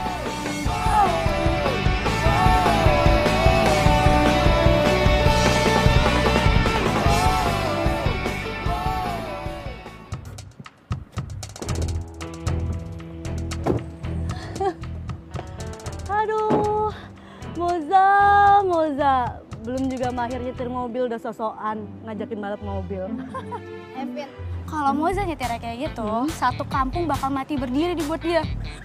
S11: Aduh, Moza, Moza. Belum juga mahir nyetir mobil udah sosokan ngajakin balap mobil.
S9: Evin, kalau Moza nyetirnya kayak gitu, hmm? satu kampung bakal mati berdiri dibuat dia.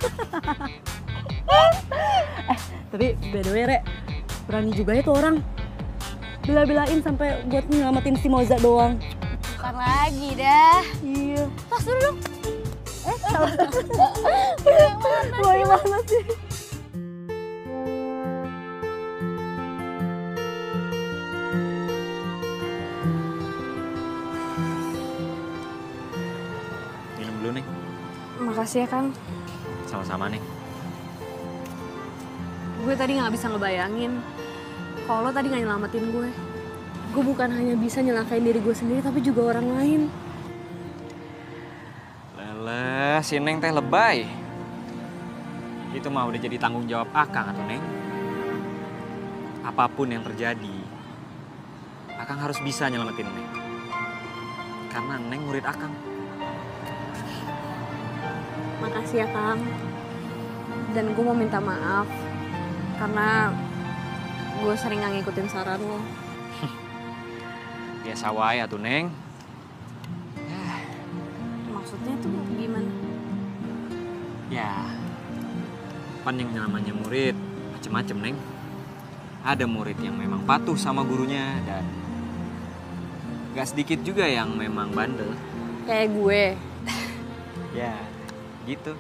S11: Eh, tapi by the way, Re, berani juga ya tuh orang. Bela-belain sampai buat nyelamatin si Moza doang.
S9: Bukan lagi dah.
S11: Iya.
S9: Tas dulu dong.
S11: Eh, salah. Yang mana sih?
S2: Minum dulu, Neng.
S3: Makasih ya, Kang.
S2: Sama-sama, Neng.
S3: Gue tadi nggak bisa ngebayangin kalau lo tadi nggak nyelamatin gue. Gue bukan hanya bisa nyelakain diri gue sendiri, tapi juga orang lain.
S2: Lelah, si Neng teh lebay. Itu mah udah jadi tanggung jawab Akang atau Neng. Apapun yang terjadi, Akang harus bisa nyelamatin Neng. Karena Neng murid Akang.
S3: Makasih ya, Kang. Dan gue mau minta maaf karena gue sering nggak ngikutin saran lo.
S2: Biasa wae atuh, Neng.
S3: Maksudnya tuh gimana?
S2: Ya, pan yang namanya murid macem-macem, Neng. Ada murid yang memang patuh sama gurunya dan gak sedikit juga yang memang bandel.
S3: Kayak gue.
S2: Ya, gitu.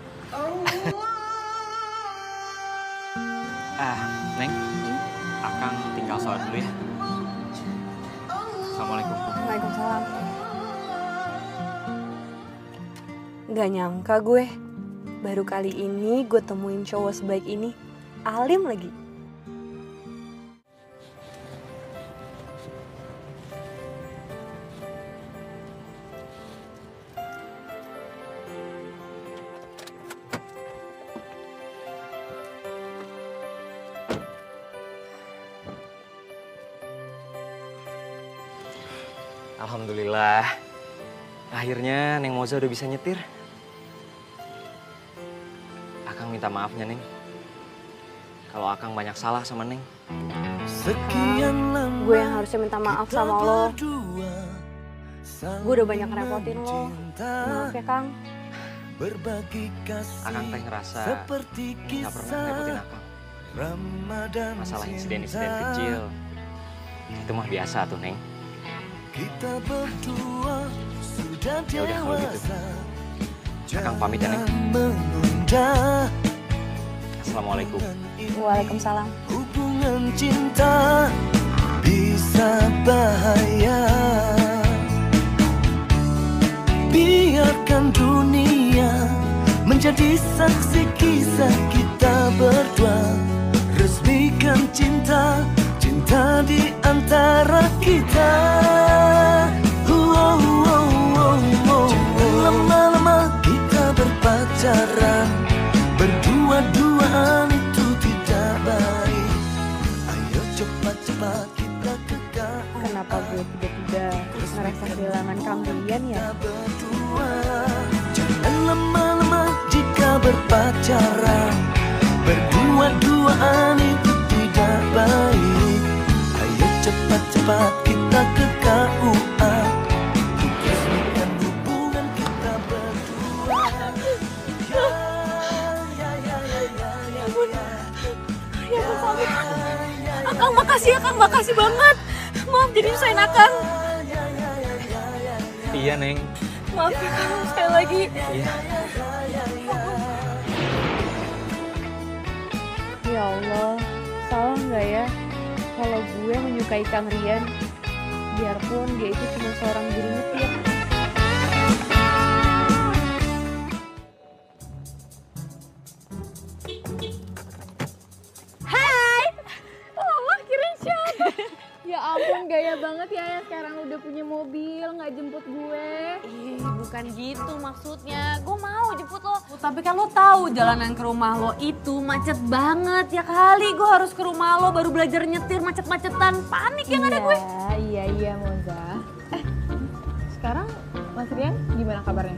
S2: Ah, Neng, Akang tinggal sholat dulu ya. Assalamualaikum.
S3: Waalaikumsalam. Gak nyangka gue, baru kali ini gue temuin cowok sebaik ini. Alim lagi.
S2: Alhamdulillah, akhirnya Neng Moza udah bisa nyetir. Akang minta maafnya, Neng. Kalau Akang banyak salah sama Neng.
S3: Kang, gue yang harusnya minta maaf sama lo. Gue udah banyak ngerepotin lo. Maaf ya, Kang.
S2: Akang teh ngerasa nggak pernah ngerepotin Akang. Masalah insiden-insiden kecil, itu mah biasa tuh, Neng.
S1: Kita berdua sudah
S2: ya udah kalau gitu. Akang pamit ya, Neng. Assalamualaikum.
S3: Waalaikumsalam.
S1: Hubungan cinta bisa bahaya. Biarkan dunia menjadi saksi kisah kita berdua. Resmikan cinta, cinta di antara kita. Oh, oh, oh, oh. Jangan lama-lama kita berpacaran. Berdua-duaan itu tidak baik. Ayo cepat-cepat kita ke K U A.
S3: Kenapa gue tiba-tiba ngerasa kehilangan kambian ya?
S1: Berdua. Jangan lama-lama jika berpacaran. Berdua-duaan itu tidak baik. Ayo cepat-cepat kita ke K U A. Resmikan hubungan kita berdua. Ya, ya, ya, ya, ya, ya, ya.
S7: Ya ampun, Samir. Akang makasih ya, Kang. Makasih banget. Maaf jadi nyusahin Akang.
S2: Iya, Neng.
S7: Maaf ya, Kang. Sekali lagi.
S2: Iya.
S3: Ya Allah, salah nggak ya kalau gue menyukai Kang Rian, biarpun dia itu cuma seorang guru nyetir.
S7: Hai! Oh,
S5: Kan gaya banget ya, ya sekarang udah punya mobil, nggak jemput gue.
S3: Ih, bukan gitu maksudnya. Gue mau jemput lo. Tapi kan lo tahu jalanan ke rumah lo itu macet banget. Ya kali gue harus ke rumah lo baru belajar nyetir macet-macetan. Panik yang ada gue.
S5: Iya, iya Moza. Eh, sekarang Mas Rian gimana kabarnya?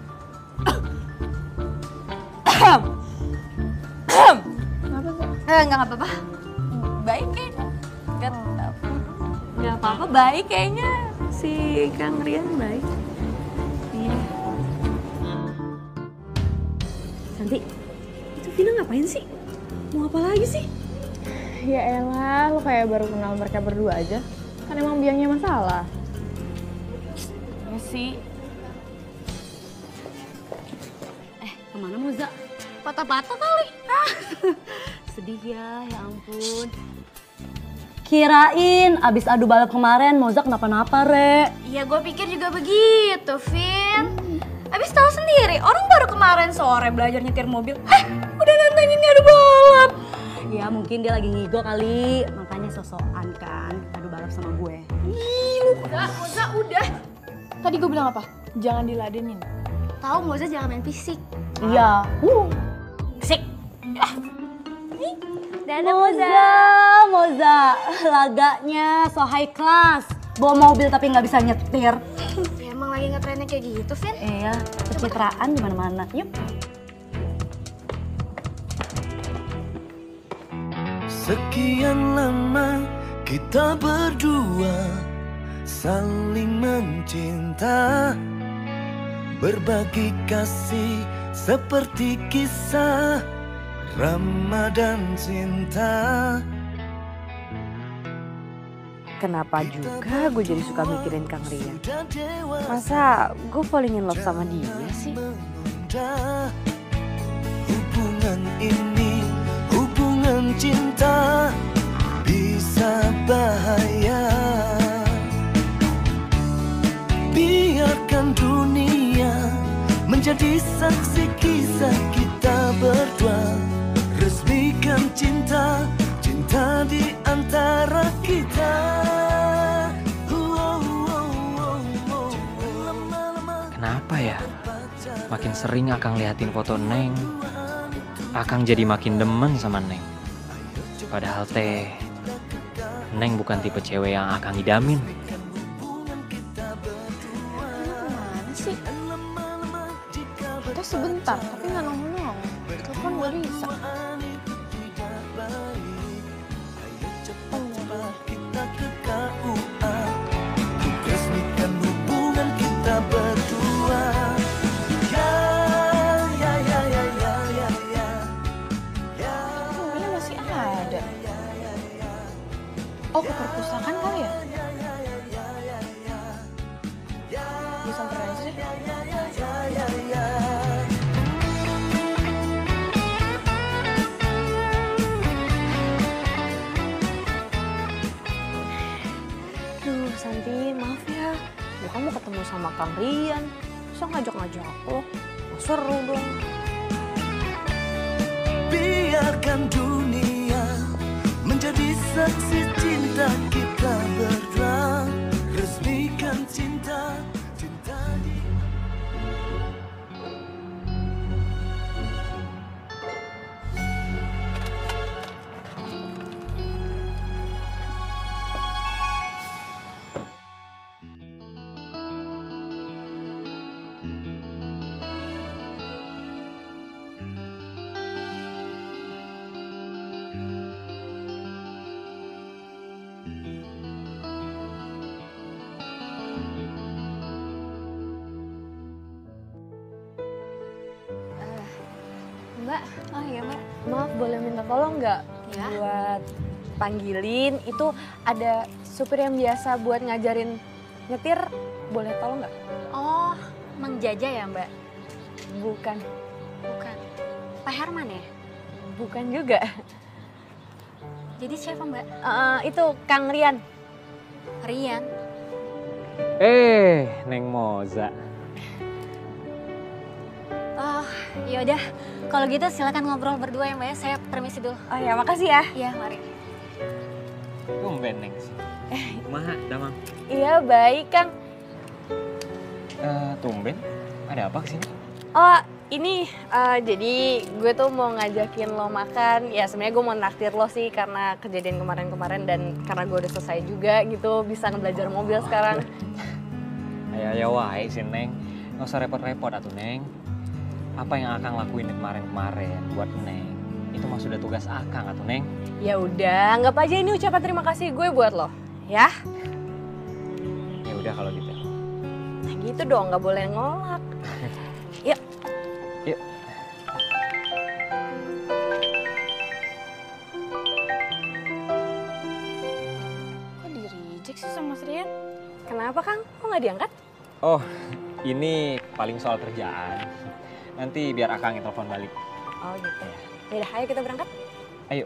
S5: Kenapa sih?
S3: Eh, nggak apa-apa. Baik kayaknya. Nggak nggak apa-apa, baik kayaknya. Si Kang Rian baik. Iya. Santi, itu Vina ngapain sih? Mau apa lagi sih?
S5: Ya elah, lo kayak baru kenal mereka berdua aja. Kan emang biangnya masalah.
S3: Ya sih. Eh, kemana Moza? Patah-patah kali. Ah. Sedih ya, ya ampun.
S7: Kirain abis adu balap kemarin Moza kenapa-napa, Re.
S9: Iya, gue pikir juga begitu, Vin. Abis tahu sendiri, orang baru kemarin sore belajar nyetir mobil. Hah, udah nantangin adu balap.
S7: Ya mungkin dia lagi ngigo kali, makanya sosokan kan adu balap sama gue.
S5: Ih, lu udah, Moza udah. Tadi gue bilang apa? Jangan diladenin.
S9: Tahu Moza jangan main fisik.
S7: Iya. Uh.
S3: Sik.
S9: Dadah
S7: Moza, Moza, laganya so high class. Bawa mobil tapi nggak bisa nyetir.
S9: Ya, emang lagi ngetrennya kayak gitu, Vin.
S7: Iya, pencitraan di mana-mana. Yuk.
S1: Sekian lama kita berdua saling mencinta, berbagi kasih seperti kisah Ramadan cinta.
S3: Kenapa juga gue jadi suka mikirin Kang Rian? Masa gue falling in love sama dia sih?
S1: Hubungan ini, hubungan cinta bisa bahaya. Biarkan dunia menjadi saksi kisah kita berdua. Resmikan cinta, cinta di antara kita.
S2: Kenapa ya? Makin sering Akang liatin foto Neng, Akang jadi makin demen sama Neng. Padahal teh, Neng bukan tipe cewek yang Akang idamin.
S5: Mana sih? Kita sebentar, tapi nggak nongol-nongol. Telepon nggak bisa.
S1: Kita ke K U A, resmikan hubungan kita berdua. Ya, ya, ya, ya, ya, ya, ya, ya.
S5: Mobilnya masih ada. Oh, ke perpustakaan kali ya? Gue sampai aja deh.
S3: Duh Santi, maaf ya. Gue kan mau ketemu sama Kang Rian. Bisa ngajak-ngajak lo. Mau seru dong.
S1: Biarkan dunia menjadi saksi cinta kita berdua. Resmikan cinta, cinta di...
S5: Mbak, oh iya Mbak, maaf boleh minta tolong nggak
S3: Ya.
S5: buat panggilin itu ada supir yang biasa buat ngajarin nyetir, boleh tolong nggak?
S9: Oh, Mang Jaja ya, Mbak?
S5: Bukan,
S9: Bukan. Pak Herman ya?
S5: bukan juga.
S9: Jadi siapa, Mbak?
S5: Eh, itu Kang Rian.
S9: Rian.
S2: Eh, Neng Moza.
S9: Oh, yaudah. Kalau gitu silakan ngobrol berdua ya, Mbak. Saya permisi dulu.
S5: Oh ya, makasih ya.
S9: Iya, mari.
S2: Tumben Neng sih. Kumaha, Damang?
S3: Iya baik Kang.
S2: Uh, tumben? Ada apa kesini?
S3: Oh ini uh, jadi gue tuh mau ngajakin lo makan. Ya sebenarnya gue mau naktir lo sih karena kejadian kemarin-kemarin dan karena gue udah selesai juga gitu bisa ngebelajar mobil sekarang.
S2: Ayo ayo wae sih Neng, nggak usah repot-repot atuh Neng. Apa yang Akang lakuin kemarin-kemarin buat Neng, itu mah sudah tugas Akang atuh Neng.
S3: Ya udah, anggap aja ini ucapan terima kasih gue buat lo, ya?
S2: Ya udah kalau gitu.
S3: Nah gitu dong, nggak boleh ngolak. Yuk.
S2: Yuk.
S5: Kok di-reject sih sama Mas Rian?
S3: Kenapa Kang? Kok nggak diangkat?
S2: Oh, ini paling soal kerjaan. Nanti biar Akang yang telepon balik.
S3: Oh gitu ya. Yaudah, ayo kita berangkat.
S2: Ayo.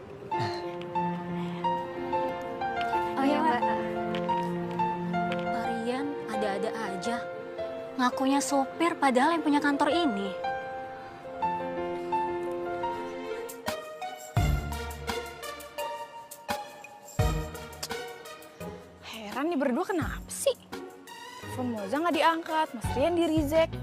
S9: Oh ya Mbak. Pak Rian ada-ada aja. Ngakunya sopir padahal yang punya kantor ini.
S5: Heran nih berdua kenapa sih? Telepon Moza nggak diangkat, Mas Rian di-reject.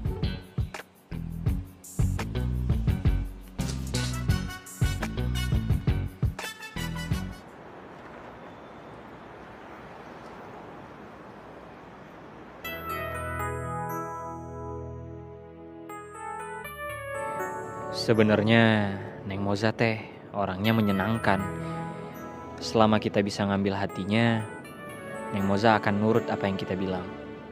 S2: Sebenarnya Neng Moza teh orangnya menyenangkan. Selama kita bisa ngambil hatinya, Neng Moza akan nurut apa yang kita bilang.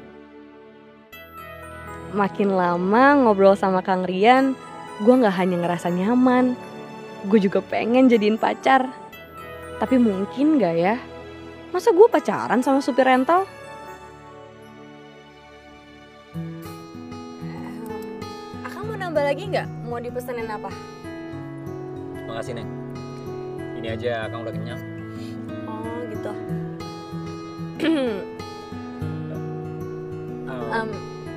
S3: Makin lama ngobrol sama Kang Rian, gue gak hanya ngerasa nyaman, gue juga pengen jadiin pacar. Tapi mungkin gak ya? Masa gue pacaran sama supir rental? Akang mau nambah lagi gak? Mau dipesenin apa?
S2: Makasih Neng. Ini aja Akang udah kenyang.
S3: Oh gitu. um,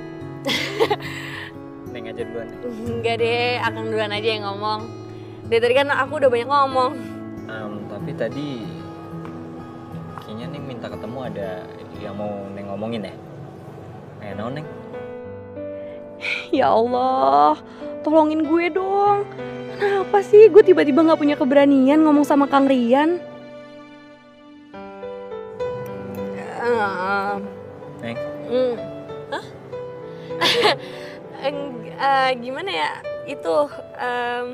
S2: Neng aja duluan.
S3: Enggak deh, Akang duluan aja yang ngomong. Dari tadi kan aku udah banyak ngomong.
S2: Um, tapi tadi kayaknya Neng minta ketemu ada yang mau Neng ngomongin ya? Eh, naon Neng?
S3: Ya Allah, tolongin gue dong. Kenapa sih gue tiba-tiba gak punya keberanian ngomong sama Kang Rian? Uh,
S2: Neng?
S3: Mm, hah? uh, gimana ya? Itu... Um,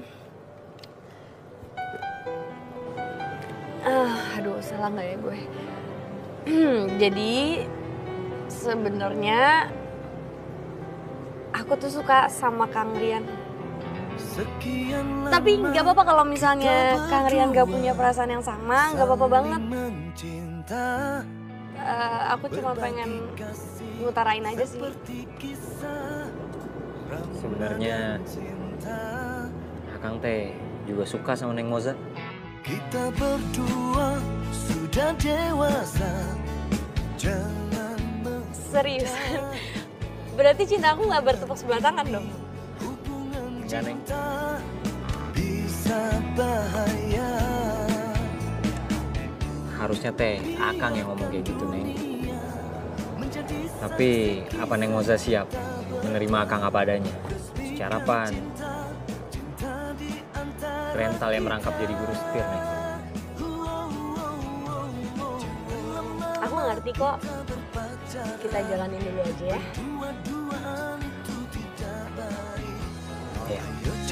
S3: uh, aduh, salah gak ya gue? Jadi sebenarnya aku tuh suka sama Kang Rian. Tapi nggak apa-apa kalau misalnya Kang Rian gak punya perasaan yang sama, nggak apa-apa banget. Uh, aku cuma pengen ngutarain aja sih.
S2: Sebenarnya Akang teh juga suka sama Neng Moza.
S1: Kita berdua sudah dewasa.
S3: Serius? Berarti cinta aku gak bertepuk sebelah tangan dong?
S2: Enggak Neng.
S1: Bisa bahaya.
S2: Harusnya teh Akang yang ngomong kayak gitu Neng. Tapi apa Neng Moza siap menerima Akang apa adanya? Secara pan rental yang merangkap jadi guru setir Neng.
S3: Aku ngerti kok. Kita jalanin dulu aja ya.
S2: Ya.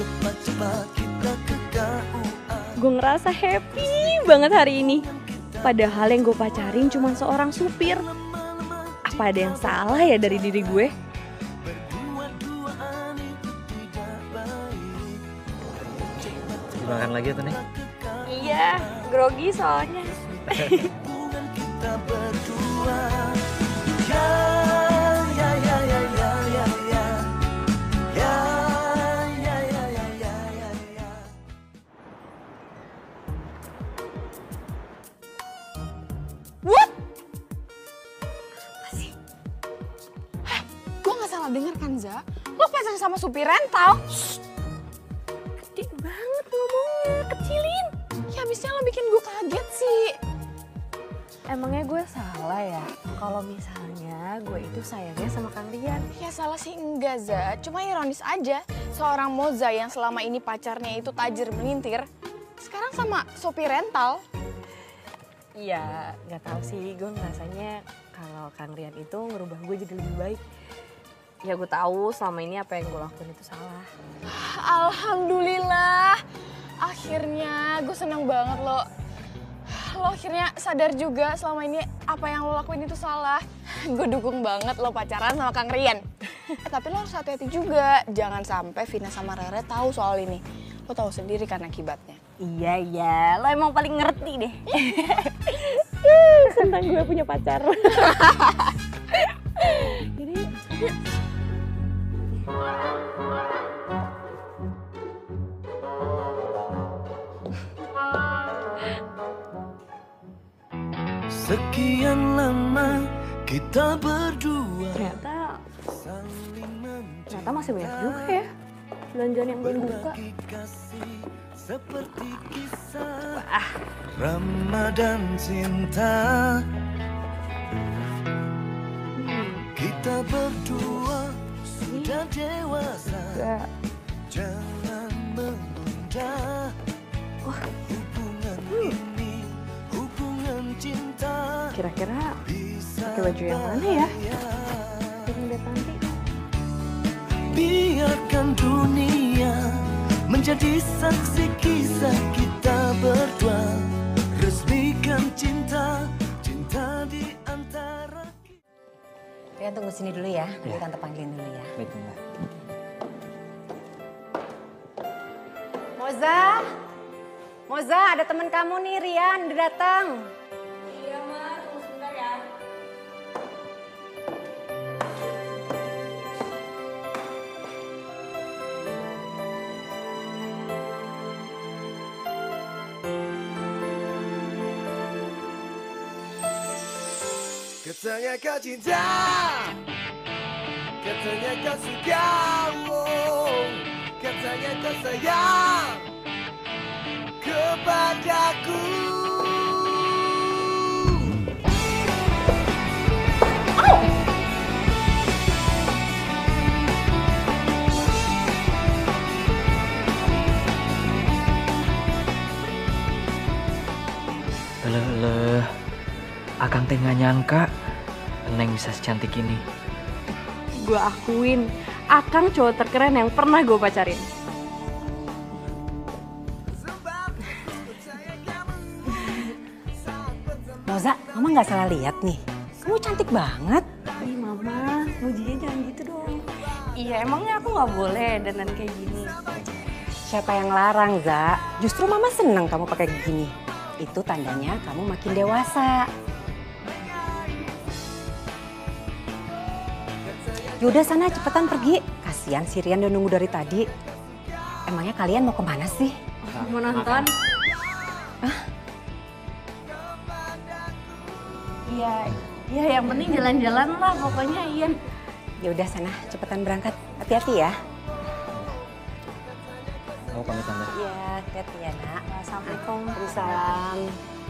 S3: Gue ngerasa happy banget hari ini. Padahal yang gue pacarin cuma seorang supir. Apa ada yang salah ya dari diri gue?
S2: Dimakan lagi atau Neng?
S3: Iya, grogi soalnya.
S1: Kita berdua. Ya, ya, ya, ya, ya, ya, ya. Ya, ya, ya, ya, ya, ya, ya.
S5: What? Apa sih? Hah, gue gak salah denger kan, Za? Lo pacaran sama supir rental?
S3: Gede banget ngomongnya, kecilin.
S5: Ya abisnya lo bikin gue kaget sih.
S3: Emangnya gue salah ya? Kalau misalnya gue itu sayangnya sama Kang Rian.
S5: Ya salah sih enggak, Za. Cuma ironis aja. Seorang Moza yang selama ini pacarnya itu tajir melintir, sekarang sama sopir rental.
S3: Iya, nggak tahu sih. Gue ngerasanya kalau Kang Rian itu ngerubah gue jadi lebih baik. Ya gue tahu selama ini apa yang gue lakuin itu salah.
S5: Alhamdulillah. Akhirnya gue seneng banget lo. Lo akhirnya sadar juga selama ini apa yang lo lakuin itu salah. Gue dukung banget lo pacaran sama Kang Rian. Eh tapi lo harus hati-hati juga. Jangan sampai Vina sama Rere tahu soal ini. Lo tahu sendiri kan akibatnya.
S3: Iya, iya. Lo emang paling ngerti deh. Tentang gue punya pacar. Jadi,
S1: sekian lama kita berdua.
S3: Ternyata, ternyata masih banyak juga ya belanjaan yang belum buka.
S1: Seperti kisah
S3: ah.
S1: Ramadan cinta.
S3: Hmm.
S1: Kita berdua sudah dewasa.
S3: Gak.
S1: Jangan menunda hubungan
S3: Hmm.
S1: ini, hubungan cinta.
S3: Kira-kira pakai baju yang mana ya? Yang lihat nanti.
S1: Biarkan dunia menjadi saksi kisah kita berdua. Resmikan cinta, cinta di antara kita.
S6: Rian tunggu sini dulu ya, nanti
S2: Ya.
S6: tante panggilin dulu ya.
S2: Baik, Mbak.
S6: Moza, Moza ada teman kamu nih Rian, udah datang.
S3: Iya, Mar. Tunggu sebentar ya.
S1: Katanya kau cinta, katanya kau suka, oh, katanya kau sayang kepadaku.
S2: Leh, leh. Akang teh nggak nyangka Neng bisa secantik ini.
S3: Gue akuin, Akang cowok terkeren yang pernah gue pacarin.
S6: Moza, mama nggak salah lihat nih. Kamu cantik banget.
S3: Ih mama, mujinya jangan gitu dong. Iya emangnya aku nggak boleh dandan kayak gini.
S6: Siapa yang larang, Za? Justru mama seneng kamu pakai gini. Itu tandanya kamu makin dewasa. Yaudah sana cepetan pergi. Kasihan si Rian udah nunggu dari tadi. Emangnya kalian mau kemana sih?
S3: Mau nonton?
S6: Hah?
S3: Iya, iya yang penting jalan-jalan lah pokoknya Ian.
S6: Yaudah sana cepetan berangkat. Hati-hati ya.
S2: Mau pamit Tante.
S6: Iya, hati-hati ya nak.
S3: Assalamualaikum.
S6: Waalaikumsalam.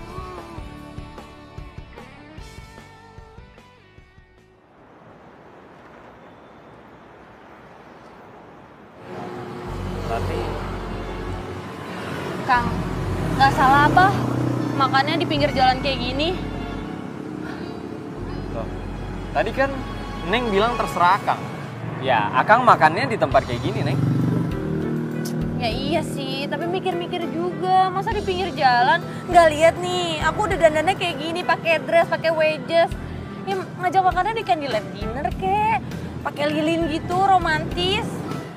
S2: Tapi
S3: Kang, nggak salah apa? Makannya di pinggir jalan kayak gini.
S2: loh, tadi kan Neng bilang terserah Akang. Ya, Akang makannya di tempat kayak gini, Neng.
S3: Ya iya sih, tapi mikir-mikir juga. Masa di pinggir jalan? Nggak lihat nih, aku udah dandannya kayak gini, pakai dress, pakai wedges. Ya ngajak makannya di candlelight dinner kek. Pakai lilin gitu, romantis.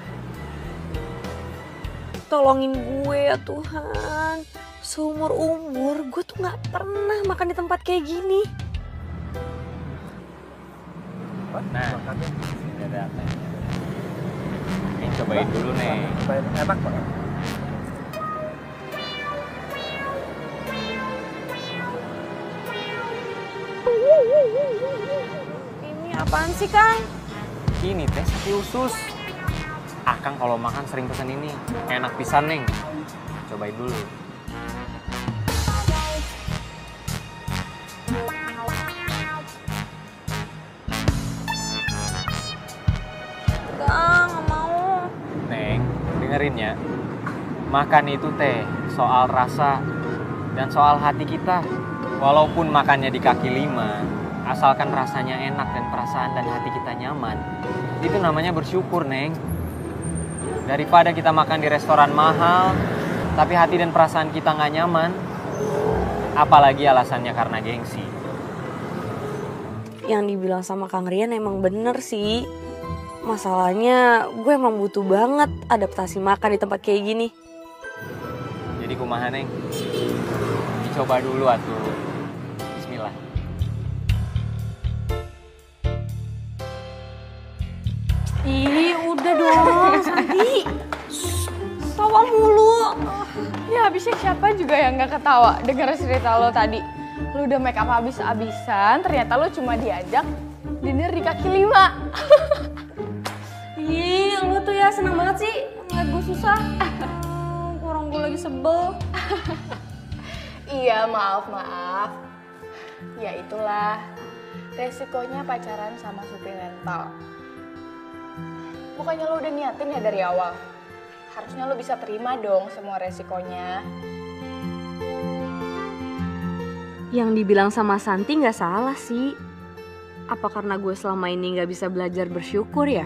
S3: Tolongin gue ya Tuhan. Seumur umur gue tuh gak pernah makan di tempat kayak gini.
S2: Nah, ini ada apa ya? Neng cobain dulu, Neng.
S8: Enak banget.
S3: Ini apaan sih Kang?
S2: Ini teh sapi usus. Akang kalau makan sering pesen ini. Enak pisan, Neng. Cobain dulu. dengerin ya. Makan itu teh soal rasa dan soal hati kita. Walaupun makannya di kaki lima, asalkan rasanya enak dan perasaan dan hati kita nyaman, itu namanya bersyukur, Neng. Daripada kita makan di restoran mahal, tapi hati dan perasaan kita nggak nyaman, apalagi alasannya karena gengsi.
S3: Yang dibilang sama Kang Rian emang bener sih. Masalahnya gue emang butuh banget adaptasi makan di tempat kayak gini.
S2: Jadi kumaha, Neng? Dicoba dulu atuh. Bismillah.
S3: Ih, udah dong, Santi. Tawa mulu.
S5: Ya habisnya siapa juga yang gak ketawa denger cerita lo tadi. Lu udah make up habis-habisan, ternyata lo cuma diajak dinner di kaki lima.
S3: Ih, lu tuh ya seneng banget sih ngeliat gue susah. Orang gue lagi sebel.
S5: Iya, maaf, maaf. Ya itulah resikonya pacaran sama supir rental. Bukannya lo udah niatin ya dari awal? Harusnya lo bisa terima dong semua resikonya.
S3: Yang dibilang sama Santi gak salah sih. Apa karena gue selama ini gak bisa belajar bersyukur ya?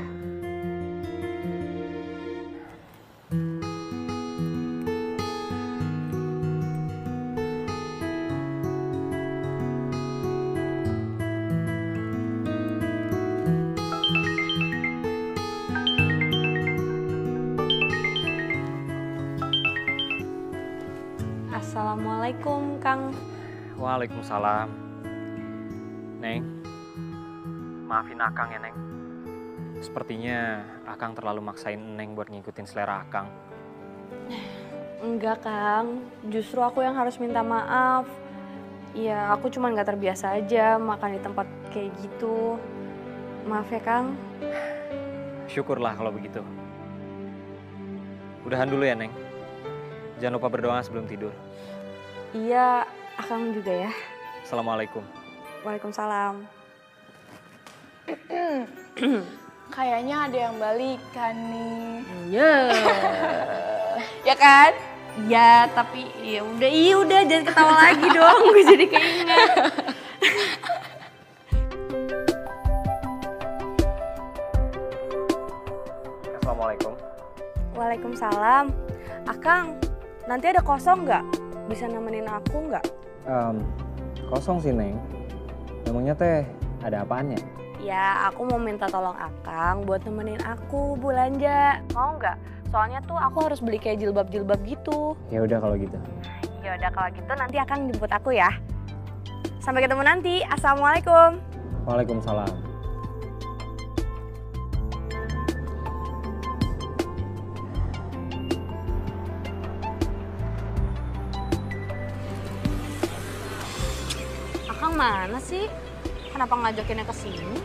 S3: Assalamualaikum, Kang.
S2: Waalaikumsalam. Neng, maafin Akang ya, Neng. Sepertinya Akang terlalu maksain Neng buat ngikutin selera Akang.
S3: Enggak, Kang. Justru aku yang harus minta maaf. Ya, aku cuma gak terbiasa aja makan di tempat kayak gitu. Maaf ya, Kang.
S2: Syukurlah kalau begitu. Udahan dulu ya, Neng. Jangan lupa berdoa sebelum tidur.
S3: Iya, Akang juga ya.
S2: Assalamualaikum.
S3: Waalaikumsalam.
S5: Kayaknya ada yang balikan nih.
S3: Iya.
S5: Ya kan?
S3: Iya, tapi ya udah, iya udah jangan ketawa lagi dong. Gue jadi keinget.
S2: Assalamualaikum.
S3: Waalaikumsalam. Akang, nanti ada kosong nggak? Bisa nemenin aku nggak?
S2: Um, kosong sih, Neng. Memangnya teh ada apaannya?
S3: Ya, aku mau minta tolong Akang buat nemenin aku belanja. Mau nggak? Soalnya tuh aku harus beli kayak jilbab-jilbab gitu.
S2: Ya udah kalau gitu.
S3: Ya udah kalau gitu nanti Akang jemput aku ya. Sampai ketemu nanti. Assalamualaikum.
S2: Waalaikumsalam.
S3: Akang mana sih? Kenapa ngajakinnya ke sini?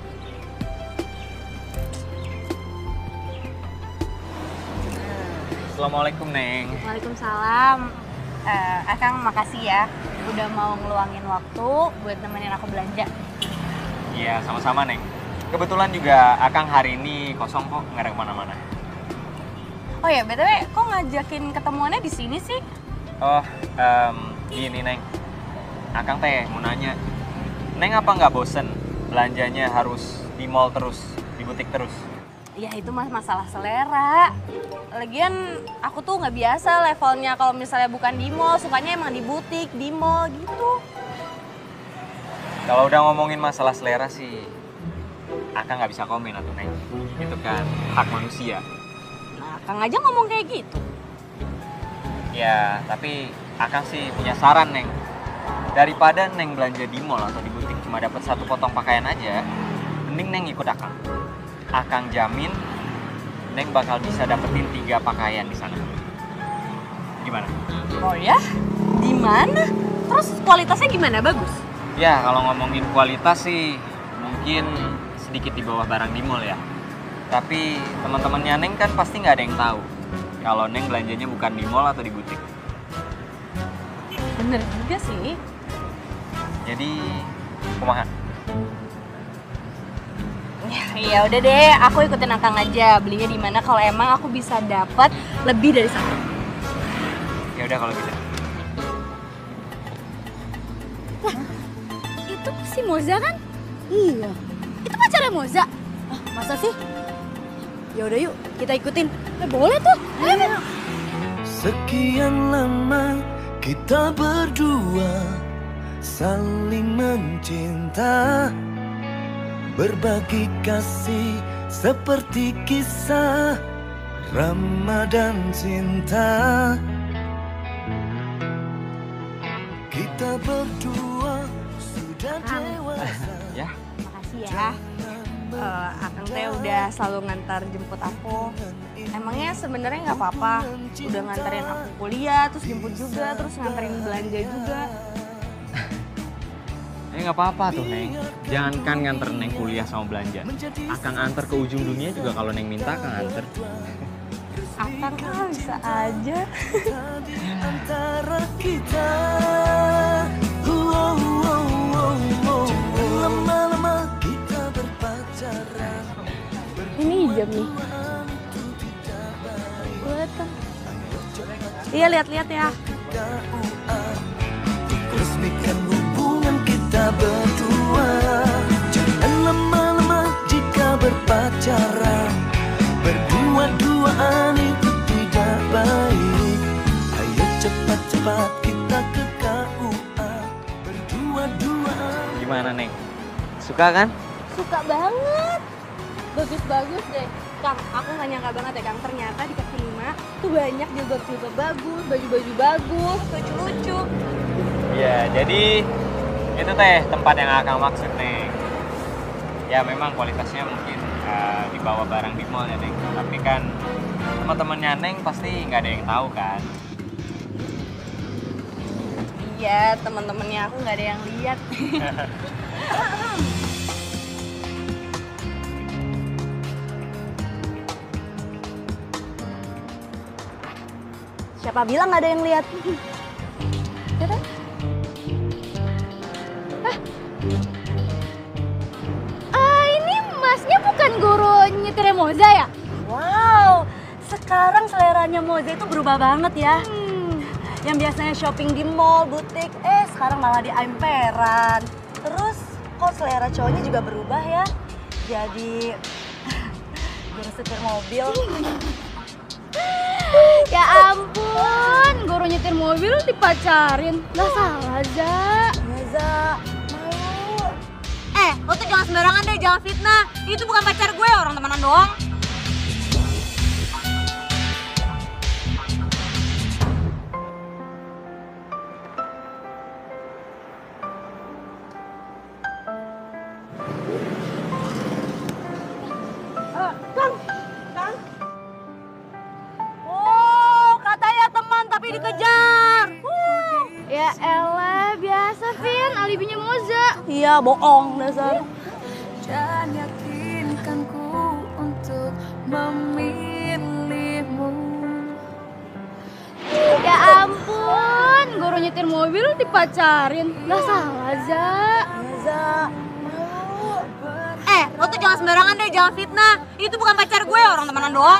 S2: Assalamualaikum, Neng.
S3: Waalaikumsalam. Uh, Akang makasih ya udah mau ngeluangin waktu buat nemenin aku belanja.
S2: Iya, sama-sama, Neng. Kebetulan juga Akang hari ini kosong kok, nggak ada kemana-mana.
S3: Oh ya, B T W kok ngajakin ketemuannya di sini sih?
S2: Oh, um, gini, Neng. Akang teh mau nanya, Neng apa nggak bosen belanjanya harus di mall terus, di butik terus?
S3: Ya itu mas masalah selera. Lagian aku tuh nggak biasa levelnya kalau misalnya bukan di mall, sukanya emang di butik, di mall gitu.
S2: Kalau udah ngomongin masalah selera sih, Akang nggak bisa komen atuh, Neng. Itu kan hak manusia.
S3: Nah, Kang aja ngomong kayak gitu.
S2: Ya, tapi Akang sih punya saran, Neng. Daripada Neng belanja di mall atau di butik cuma dapat satu potong pakaian aja, mending Neng ikut Akang. Akang jamin Neng bakal bisa dapetin tiga pakaian di sana. Gimana?
S3: Oh ya? Di mana? Terus kualitasnya gimana? Bagus?
S2: Ya, kalau ngomongin kualitas sih mungkin sedikit di bawah barang di mall ya. Tapi teman-temannya Neng kan pasti nggak ada yang tahu kalau Neng belanjanya bukan di mall atau di butik.
S3: Bener juga sih.
S2: Jadi, kumaha?
S3: Ya, Ya udah deh, aku ikutin Akang aja. Belinya di mana kalau emang aku bisa dapat lebih dari satu.
S2: Ya udah kalau gitu.
S9: Lah, itu si Moza kan?
S11: Iya.
S9: Itu pacarnya Moza.
S11: Ah, masa sih? Ya udah yuk, kita ikutin.
S9: Eh, boleh tuh. Ayo.
S1: Sekian lama kita berdua saling mencinta, berbagi kasih seperti kisah Ramadan cinta. Kita berdua sudah dewasa.
S2: Ya.
S3: Makasih ya. Uh, Akang teh udah selalu ngantar jemput aku. Emangnya sebenarnya nggak apa-apa, udah nganterin aku kuliah, terus jemput juga, terus nganterin belanja juga.
S2: Eh nggak apa-apa tuh Neng, jangankan nganter Neng kuliah sama belanja. Akang antar ke ujung dunia juga kalau Neng minta Akang anter.
S3: Akang kan bisa aja.
S1: Antara kita, lama-lama kita berpacaran.
S3: Ini hijab nih. Lihat kan? Iya lihat-lihat ya.
S1: Resmikan hubungan kita berdua. Jangan lama-lama jika berpacaran. Berdua-duaan itu tidak baik. Ayo cepat-cepat kita ke K U A. Berdua-duaan.
S2: Gimana Neng? Suka kan?
S3: Suka banget. Bagus-bagus deh. Kang, aku gak nyangka banget ya Kang, ternyata di kaki lima tuh banyak jilbab-jilbab bagus, baju-baju bagus, lucu-lucu.
S2: Iya, jadi itu teh tempat yang Akang maksud Neng. Ya memang kualitasnya mungkin uh, di bawah barang di mall ya Neng. Tapi kan teman-temannya Neng pasti nggak ada yang tahu kan.
S3: Iya, teman-temannya aku nggak ada yang lihat.
S11: Siapa bilang nggak ada yang lihat?
S9: Dadah. Ah. Ah, ini masnya bukan guru nyetirnya Moza ya?
S11: Wow, sekarang seleranya Moza itu berubah banget ya. Hmm. Yang biasanya shopping di mall, butik, eh sekarang malah di emperan. Terus kok selera cowoknya juga berubah ya? Jadi guru setir mobil.
S9: Ya ampun, guru nyetir mobil dipacarin. Lah salah, Za.
S11: Ya, Za. Malu.
S7: Eh, lo tuh jangan sembarangan deh, jangan fitnah. Itu bukan pacar gue, orang temenan doang.
S9: Ya elah, biasa Vin, alibinya Moza.
S11: Iya, bohong dasar.
S1: Dan yakinkanku untuk memilihmu.
S9: Ya ampun, guru nyetir mobil dipacarin. Lah salah, Za.
S11: Ya, Za. Malu.
S7: Eh, lo tuh jangan sembarangan deh, jangan fitnah. Itu bukan pacar gue, orang temenan doang.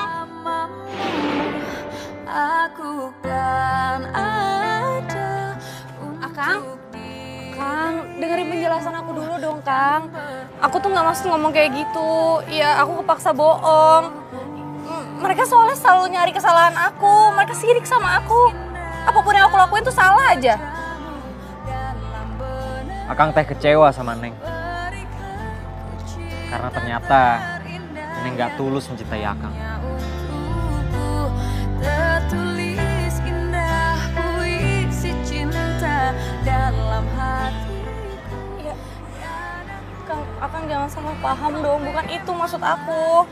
S1: Aku kan ada.
S3: Akang, Kang, dengerin penjelasan aku dulu dong, Kang. Aku tuh nggak maksud ngomong kayak gitu. Ya, aku kepaksa bohong. Mereka soalnya selalu nyari kesalahan aku. Mereka sirik sama aku. Apapun yang aku lakuin tuh salah aja.
S2: Akang teh kecewa sama Neng. Karena ternyata Neng nggak tulus mencintai Akang.
S1: Tertulis indah puisi cinta dalam hati.
S3: Ya, Kang, Akang jangan salah paham dong. Bukan itu maksud aku.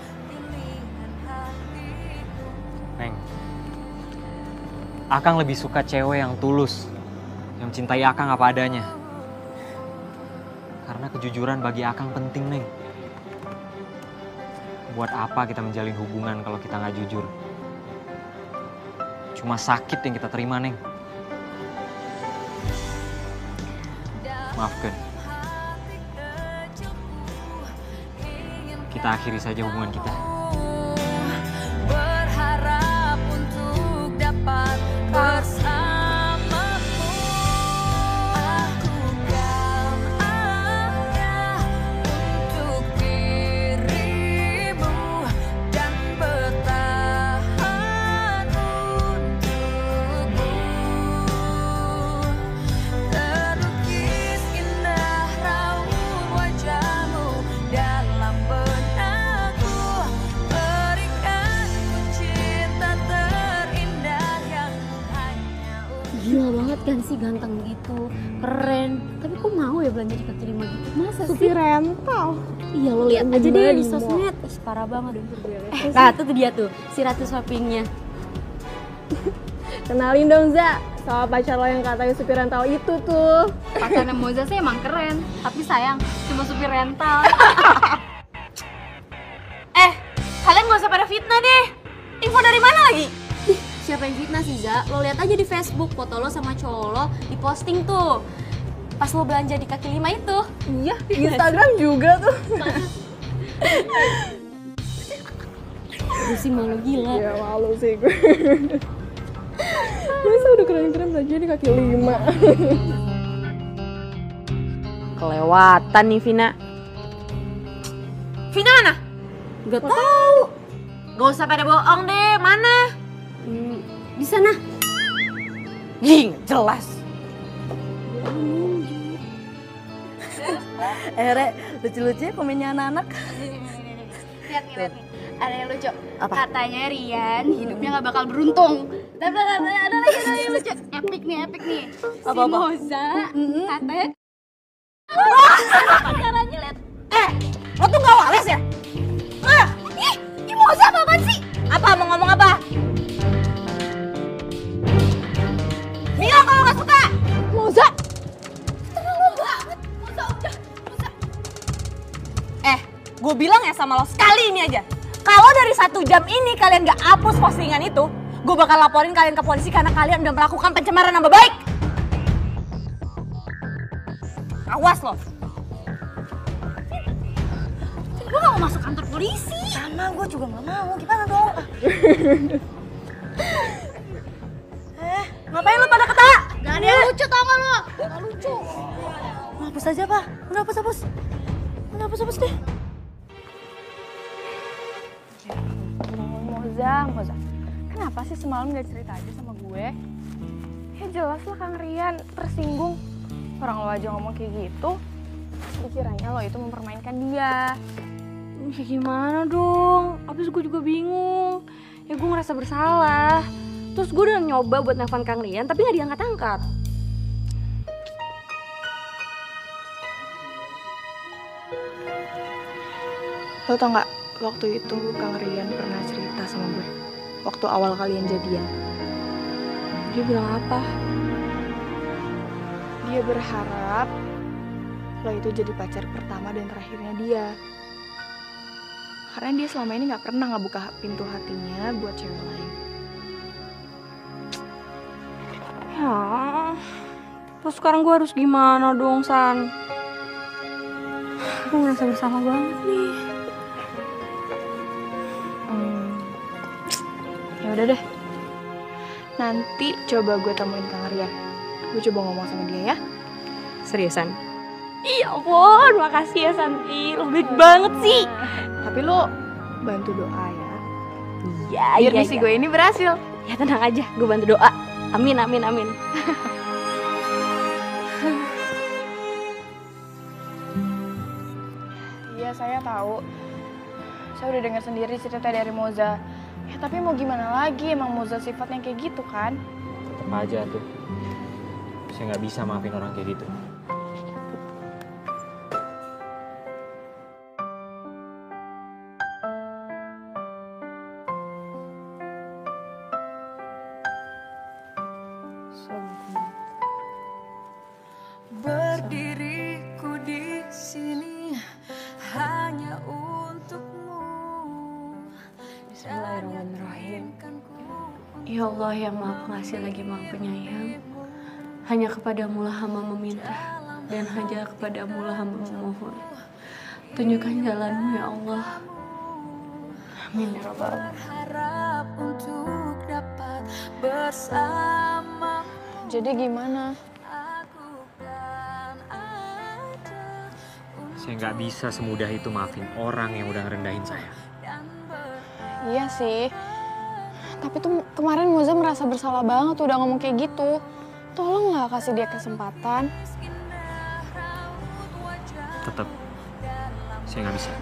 S2: Neng, Akang lebih suka cewek yang tulus, yang mencintai Akang apa adanya. Karena kejujuran bagi Akang penting, Neng. Buat apa kita menjalin hubungan kalau kita nggak jujur? Cuma sakit yang kita terima, Neng. Maafkan. kita akhiri saja hubungan kita.
S1: Berharap untuk dapat bersamamu. Aku kan ada untuk dirimu dan bertahan untukmu. Terlukis indah raut wajahmu dalam benakku, berikan ku cinta terindah yang hanya untuk.
S7: Gila banget kan sih, ganteng gitu, keren. Tapi kok mau ya belanja di kaki lima gitu? Masa sih?
S5: Supir rental.
S7: Iya, lo lihat aja deh di sosmed. Ih, parah banget. Nah, itu tuh dia tuh, si Ratu Shoppingnya.
S5: Kenalin dong, Za, sama pacar lo yang katanya supir rental itu tuh.
S9: Pacarnya Moza sih emang keren, tapi sayang cuma supir rental. Eh, kalian gak usah pada fitnah deh. Info dari mana lagi?
S7: Ih, siapa yang fitnah sih, Za? Lo lihat aja di Facebook, foto lo sama cowok lo diposting tuh. Pas lo belanja di kaki lima itu.
S5: Iya, di Instagram juga tuh.
S7: Gue sih malu gila.
S5: Ya malu sih gue. Masa udah keren-keren belanja di kaki lima.
S3: Kelewatan nih Vina.
S9: Vina mana?
S7: Gak tahu.
S9: Gak usah pada bohong deh, mana?
S7: Hmm, di sana.
S3: Ih, nggak jelas.
S11: Eh, Re, lucu-lucu ya komennya anak-anak.
S9: Lihat nih, lihat nih. Ada yang lucu.
S11: Apa?
S9: Katanya Rian hidupnya gak bakal beruntung. Tapi katanya ada lagi ada yang lucu. Epic nih, epic nih. Si
S11: Apa-apa?
S9: Moza katanya pacarannya lihat.
S3: Eh, lo tuh nggak wales ya?
S9: Ah, ih, ih Moza apaan sih?
S3: Apa mau ngomong apa? Mio kalau nggak suka.
S5: Moza,
S9: Terlalu banget. Moza udah, Moza.
S3: Eh, gue bilang ya sama lo sekali ini aja. Kalau dari satu jam ini kalian nggak hapus postingan itu, gue bakal laporin kalian ke polisi karena kalian udah melakukan pencemaran nama baik. Awas lo.
S9: Gue gak mau masuk kantor polisi.
S11: Sama, gue juga gak mau. Gimana dong? Eh,
S3: Ngapain lo pada ketawa?
S9: Gak ada yang lucu tau gak lo?
S11: gak lucu. Udah hapus aja, Pak. Udah hapus, hapus. Udah hapus, hapus deh.
S5: Moza, Moza. Kenapa sih semalam gak cerita aja sama gue? Ya jelas lah Kang Rian tersinggung. Orang lo aja ngomong kayak gitu, dikiranya lo itu mempermainkan dia.
S3: Ya gimana dong? Abis gue juga bingung. Ya gue ngerasa bersalah. Terus gue udah nyoba buat nelfon Kang Rian, tapi gak diangkat-angkat.
S5: Lo tau gak, waktu itu Kang Rian pernah cerita sama gue. Waktu awal kalian jadian. Dia bilang apa? Dia berharap lo itu jadi pacar pertama dan terakhirnya dia. Karena dia selama ini gak pernah ngebuka pintu hatinya buat cewek lain.
S3: Ya, terus sekarang gue harus gimana dong, San? Gue ngerasa bersalah banget nih.
S5: Hmm. Ya udah deh. Nanti coba gue temuin Kang Rian. Gue coba ngomong sama dia ya.
S3: Seriusan? Iya ampun, makasih ya Santi. Lo baik banget sih.
S5: Tapi lo bantu doa ya.
S3: Iya,
S5: Biar
S3: iya,
S5: misi
S3: iya.
S5: gue ini berhasil.
S3: Ya tenang aja, gue bantu doa. Amin, amin, amin.
S5: Iya, saya tahu. Saya udah dengar sendiri cerita dari Moza. Ya tapi mau gimana lagi, emang Moza sifatnya kayak gitu kan?
S2: Tetep aja tuh. Saya nggak bisa maafin orang kayak gitu.
S1: Berdiriku di sini hanya untukmu.
S7: Bismillahirrahmanirrahim. Ya Allah yang Maha Pengasih lagi Maha Penyayang, hanya kepadamu lah hamba meminta dan hanya kepadamu lah hamba memohon.
S3: tunjukkan jalanmu ya Allah. Amin ya Rabbal Alamin.
S5: Jadi gimana?
S2: Saya nggak bisa semudah itu maafin orang yang udah ngerendahin saya.
S5: Iya sih. Tapi tuh kemarin Moza merasa bersalah banget udah ngomong kayak gitu. Tolonglah kasih dia kesempatan.
S2: Tetap, saya nggak bisa.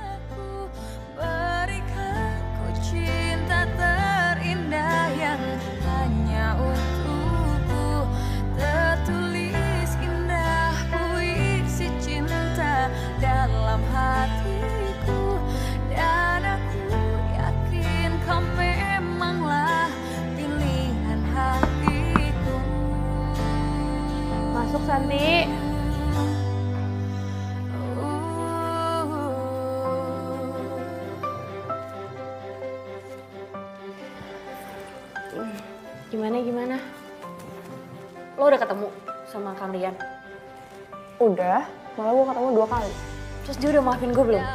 S1: Dalam hatiku dan aku yakin kau memanglah pilihan hatiku.
S3: Masuk Santi. Gimana gimana? Lo udah ketemu sama Kang Rian?
S5: Udah, malah gue ketemu dua kali.
S3: Terus dia udah maafin gue belum?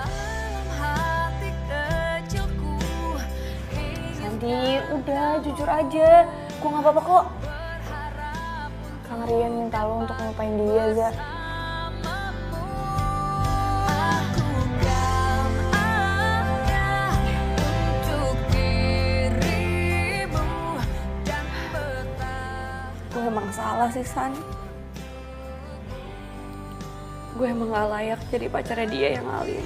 S3: Santi, udah jujur aja. Gue gak apa-apa kok.
S5: Kang Rian minta lo untuk ngelupain dia, Za.
S3: Gue emang salah sih, San. Gue emang gak layak jadi pacarnya dia yang alim.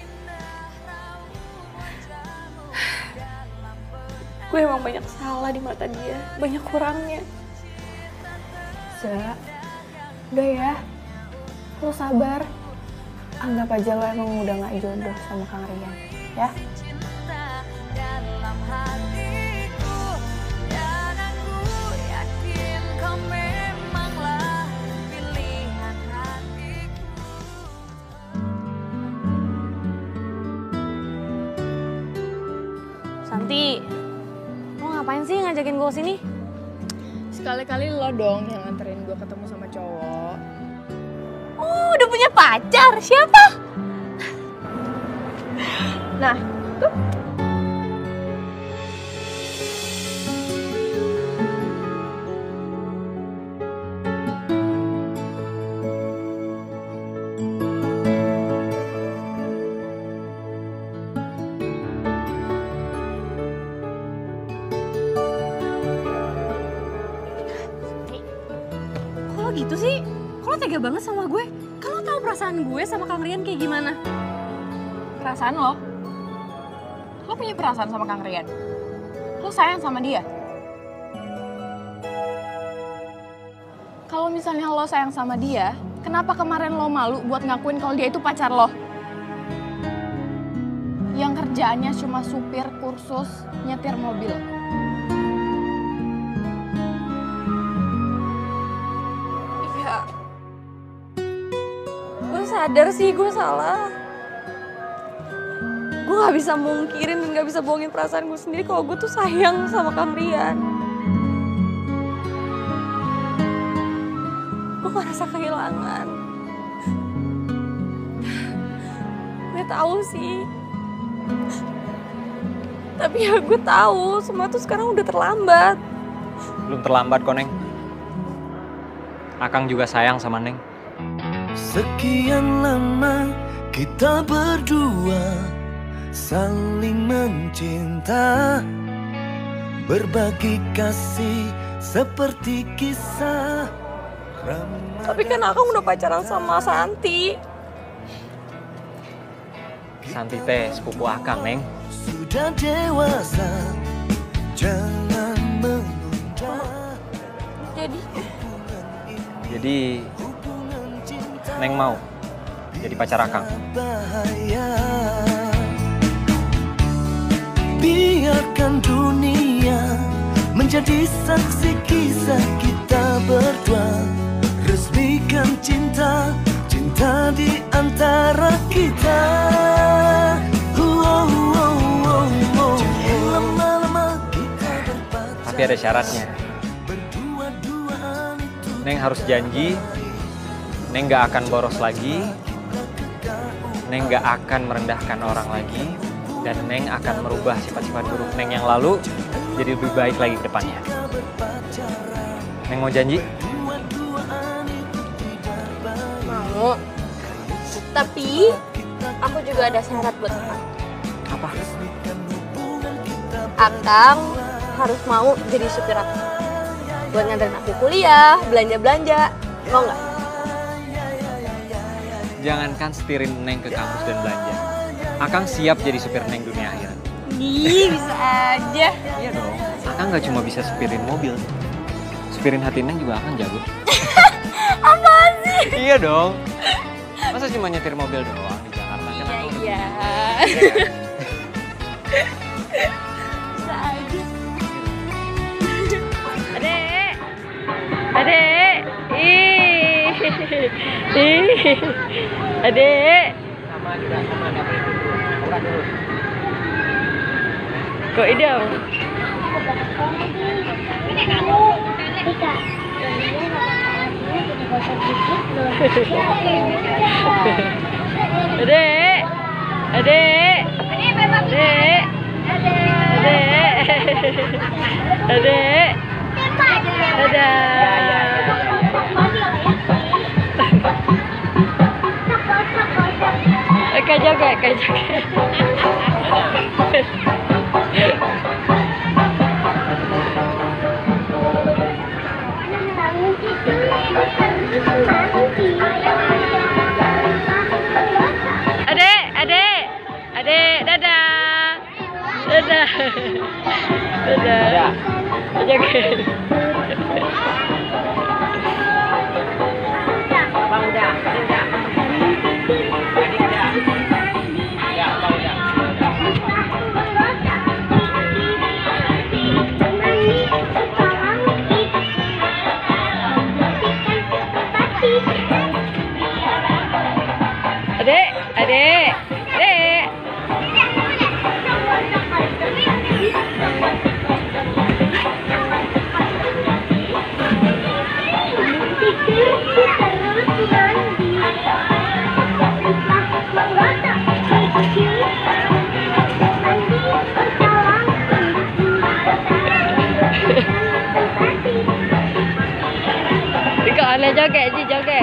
S3: Gue emang banyak salah di mata dia, banyak kurangnya.
S5: Za, udah ya, lo sabar. Anggap aja lo emang udah gak jodoh sama Kang Rian, ya?
S3: Santi, lo ngapain sih ngajakin gue sini?
S5: Sekali-kali lo dong yang nganterin gue ketemu sama cowok.
S3: Oh, udah punya pacar? Siapa? Nah, tuh. Gitu sih, kalau tega banget sama gue. Kalau tahu perasaan gue sama Kang Rian kayak gimana?
S5: Perasaan lo? Lo punya perasaan sama Kang Rian? Lo sayang sama dia? Kalau misalnya lo sayang sama dia, kenapa kemarin lo malu buat ngakuin kalau dia itu pacar lo? Yang kerjaannya cuma supir kursus nyetir mobil.
S3: Gue sadar sih gue salah. Gue gak bisa mungkirin dan gak bisa bohongin perasaan gue sendiri kalau gue tuh sayang sama Kang Rian. Gue ngerasa kehilangan. Gue tahu sih. Tapi ya gue tahu semua tuh sekarang udah terlambat.
S2: Belum terlambat kok, Neng. Akang juga sayang sama Neng.
S1: Sekian lama kita berdua saling mencinta, berbagi kasih seperti kisah Ramadan.
S3: Tapi kan Akang udah pacaran sama Santi.
S2: Santi teh sepupu Akang, Neng.
S1: Sudah dewasa, jangan menunda.
S3: Jadi
S2: Jadi Neng mau jadi pacar Akang.
S1: Bahaya. Biarkan dunia menjadi saksi kisah kita berdua. Resmikan cinta, cinta di antara kita. Oh, oh, oh, oh. Lama-lama kita berpacaran.
S2: Tapi ada syaratnya. Neng harus janji Neng gak akan boros lagi, Neng gak akan merendahkan orang lagi. Dan Neng akan merubah sifat-sifat buruk Neng yang lalu jadi lebih baik lagi ke depannya. Neng mau janji?
S7: Mau. Tapi aku juga ada syarat buat Akang.
S2: Apa?
S7: Akang harus mau jadi supir aku. Buat nganterin aku kuliah, belanja-belanja. Mau nggak?
S2: Jangankan setirin Neng ke kampus dan belanja. Akang siap jadi supir Neng dunia akhirat.
S7: Ih, bisa aja.
S2: Iya dong. Akang nggak cuma bisa supirin mobil. Supirin hati Neng juga Akang jago.
S7: Apaan sih?
S2: Iya dong. Masa cuma nyetir mobil doang di Jakarta? Kan
S7: Iya,
S2: aku
S7: iya.
S2: lebih-
S7: Bisa aja. Adek. Adek. Ih. Ih. Adek.
S2: Sama juga, sama dapur itu. Bukan dulu.
S7: Kok idam? Adek. Adek. Adek. Adek. Adek. Ada. Kak joget, kak joget. Adek, adek, adek, dadah, dadah, dadah, joget.
S10: Bang udah, udah. Adik udah. Ya, bang udah.
S7: Adek, adek, adek. Kau aneh joget, Ji joget.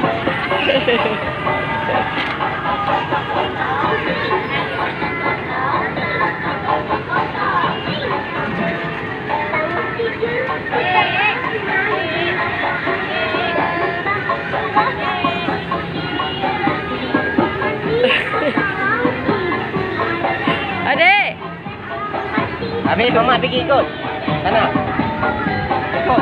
S7: Adek.
S10: Habis mama pergi ikut. Sana. Ikut.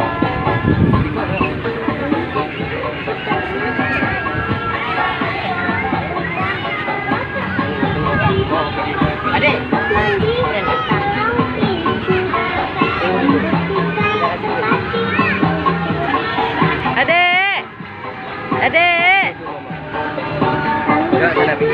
S10: Adik.
S7: Adek. Adek.
S10: Ya, sana pergi.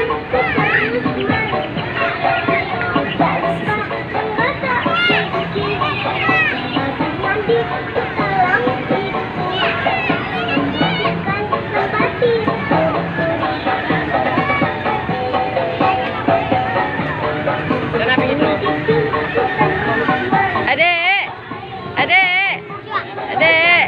S10: Sana pergi tu.
S7: Adek. Adek. Adek.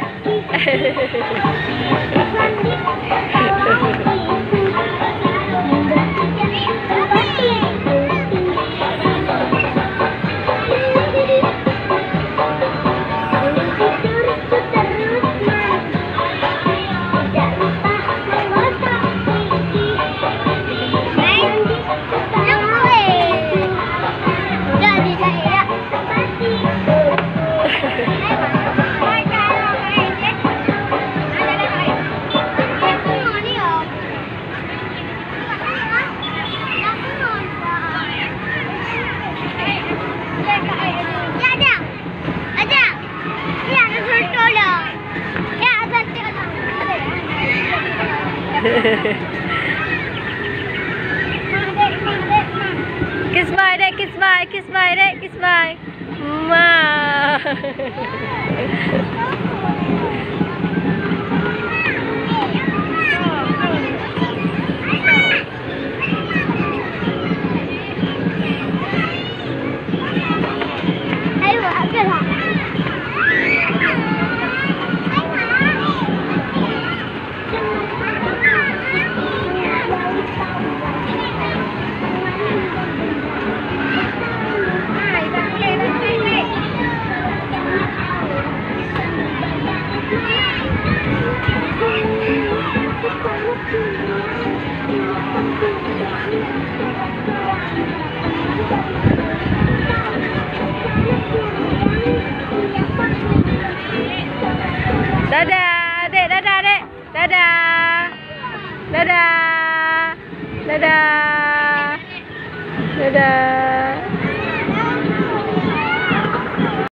S7: Kiss bye, dek, kiss bye, kiss bye, dek, kiss bye. Ma.
S3: Dadah.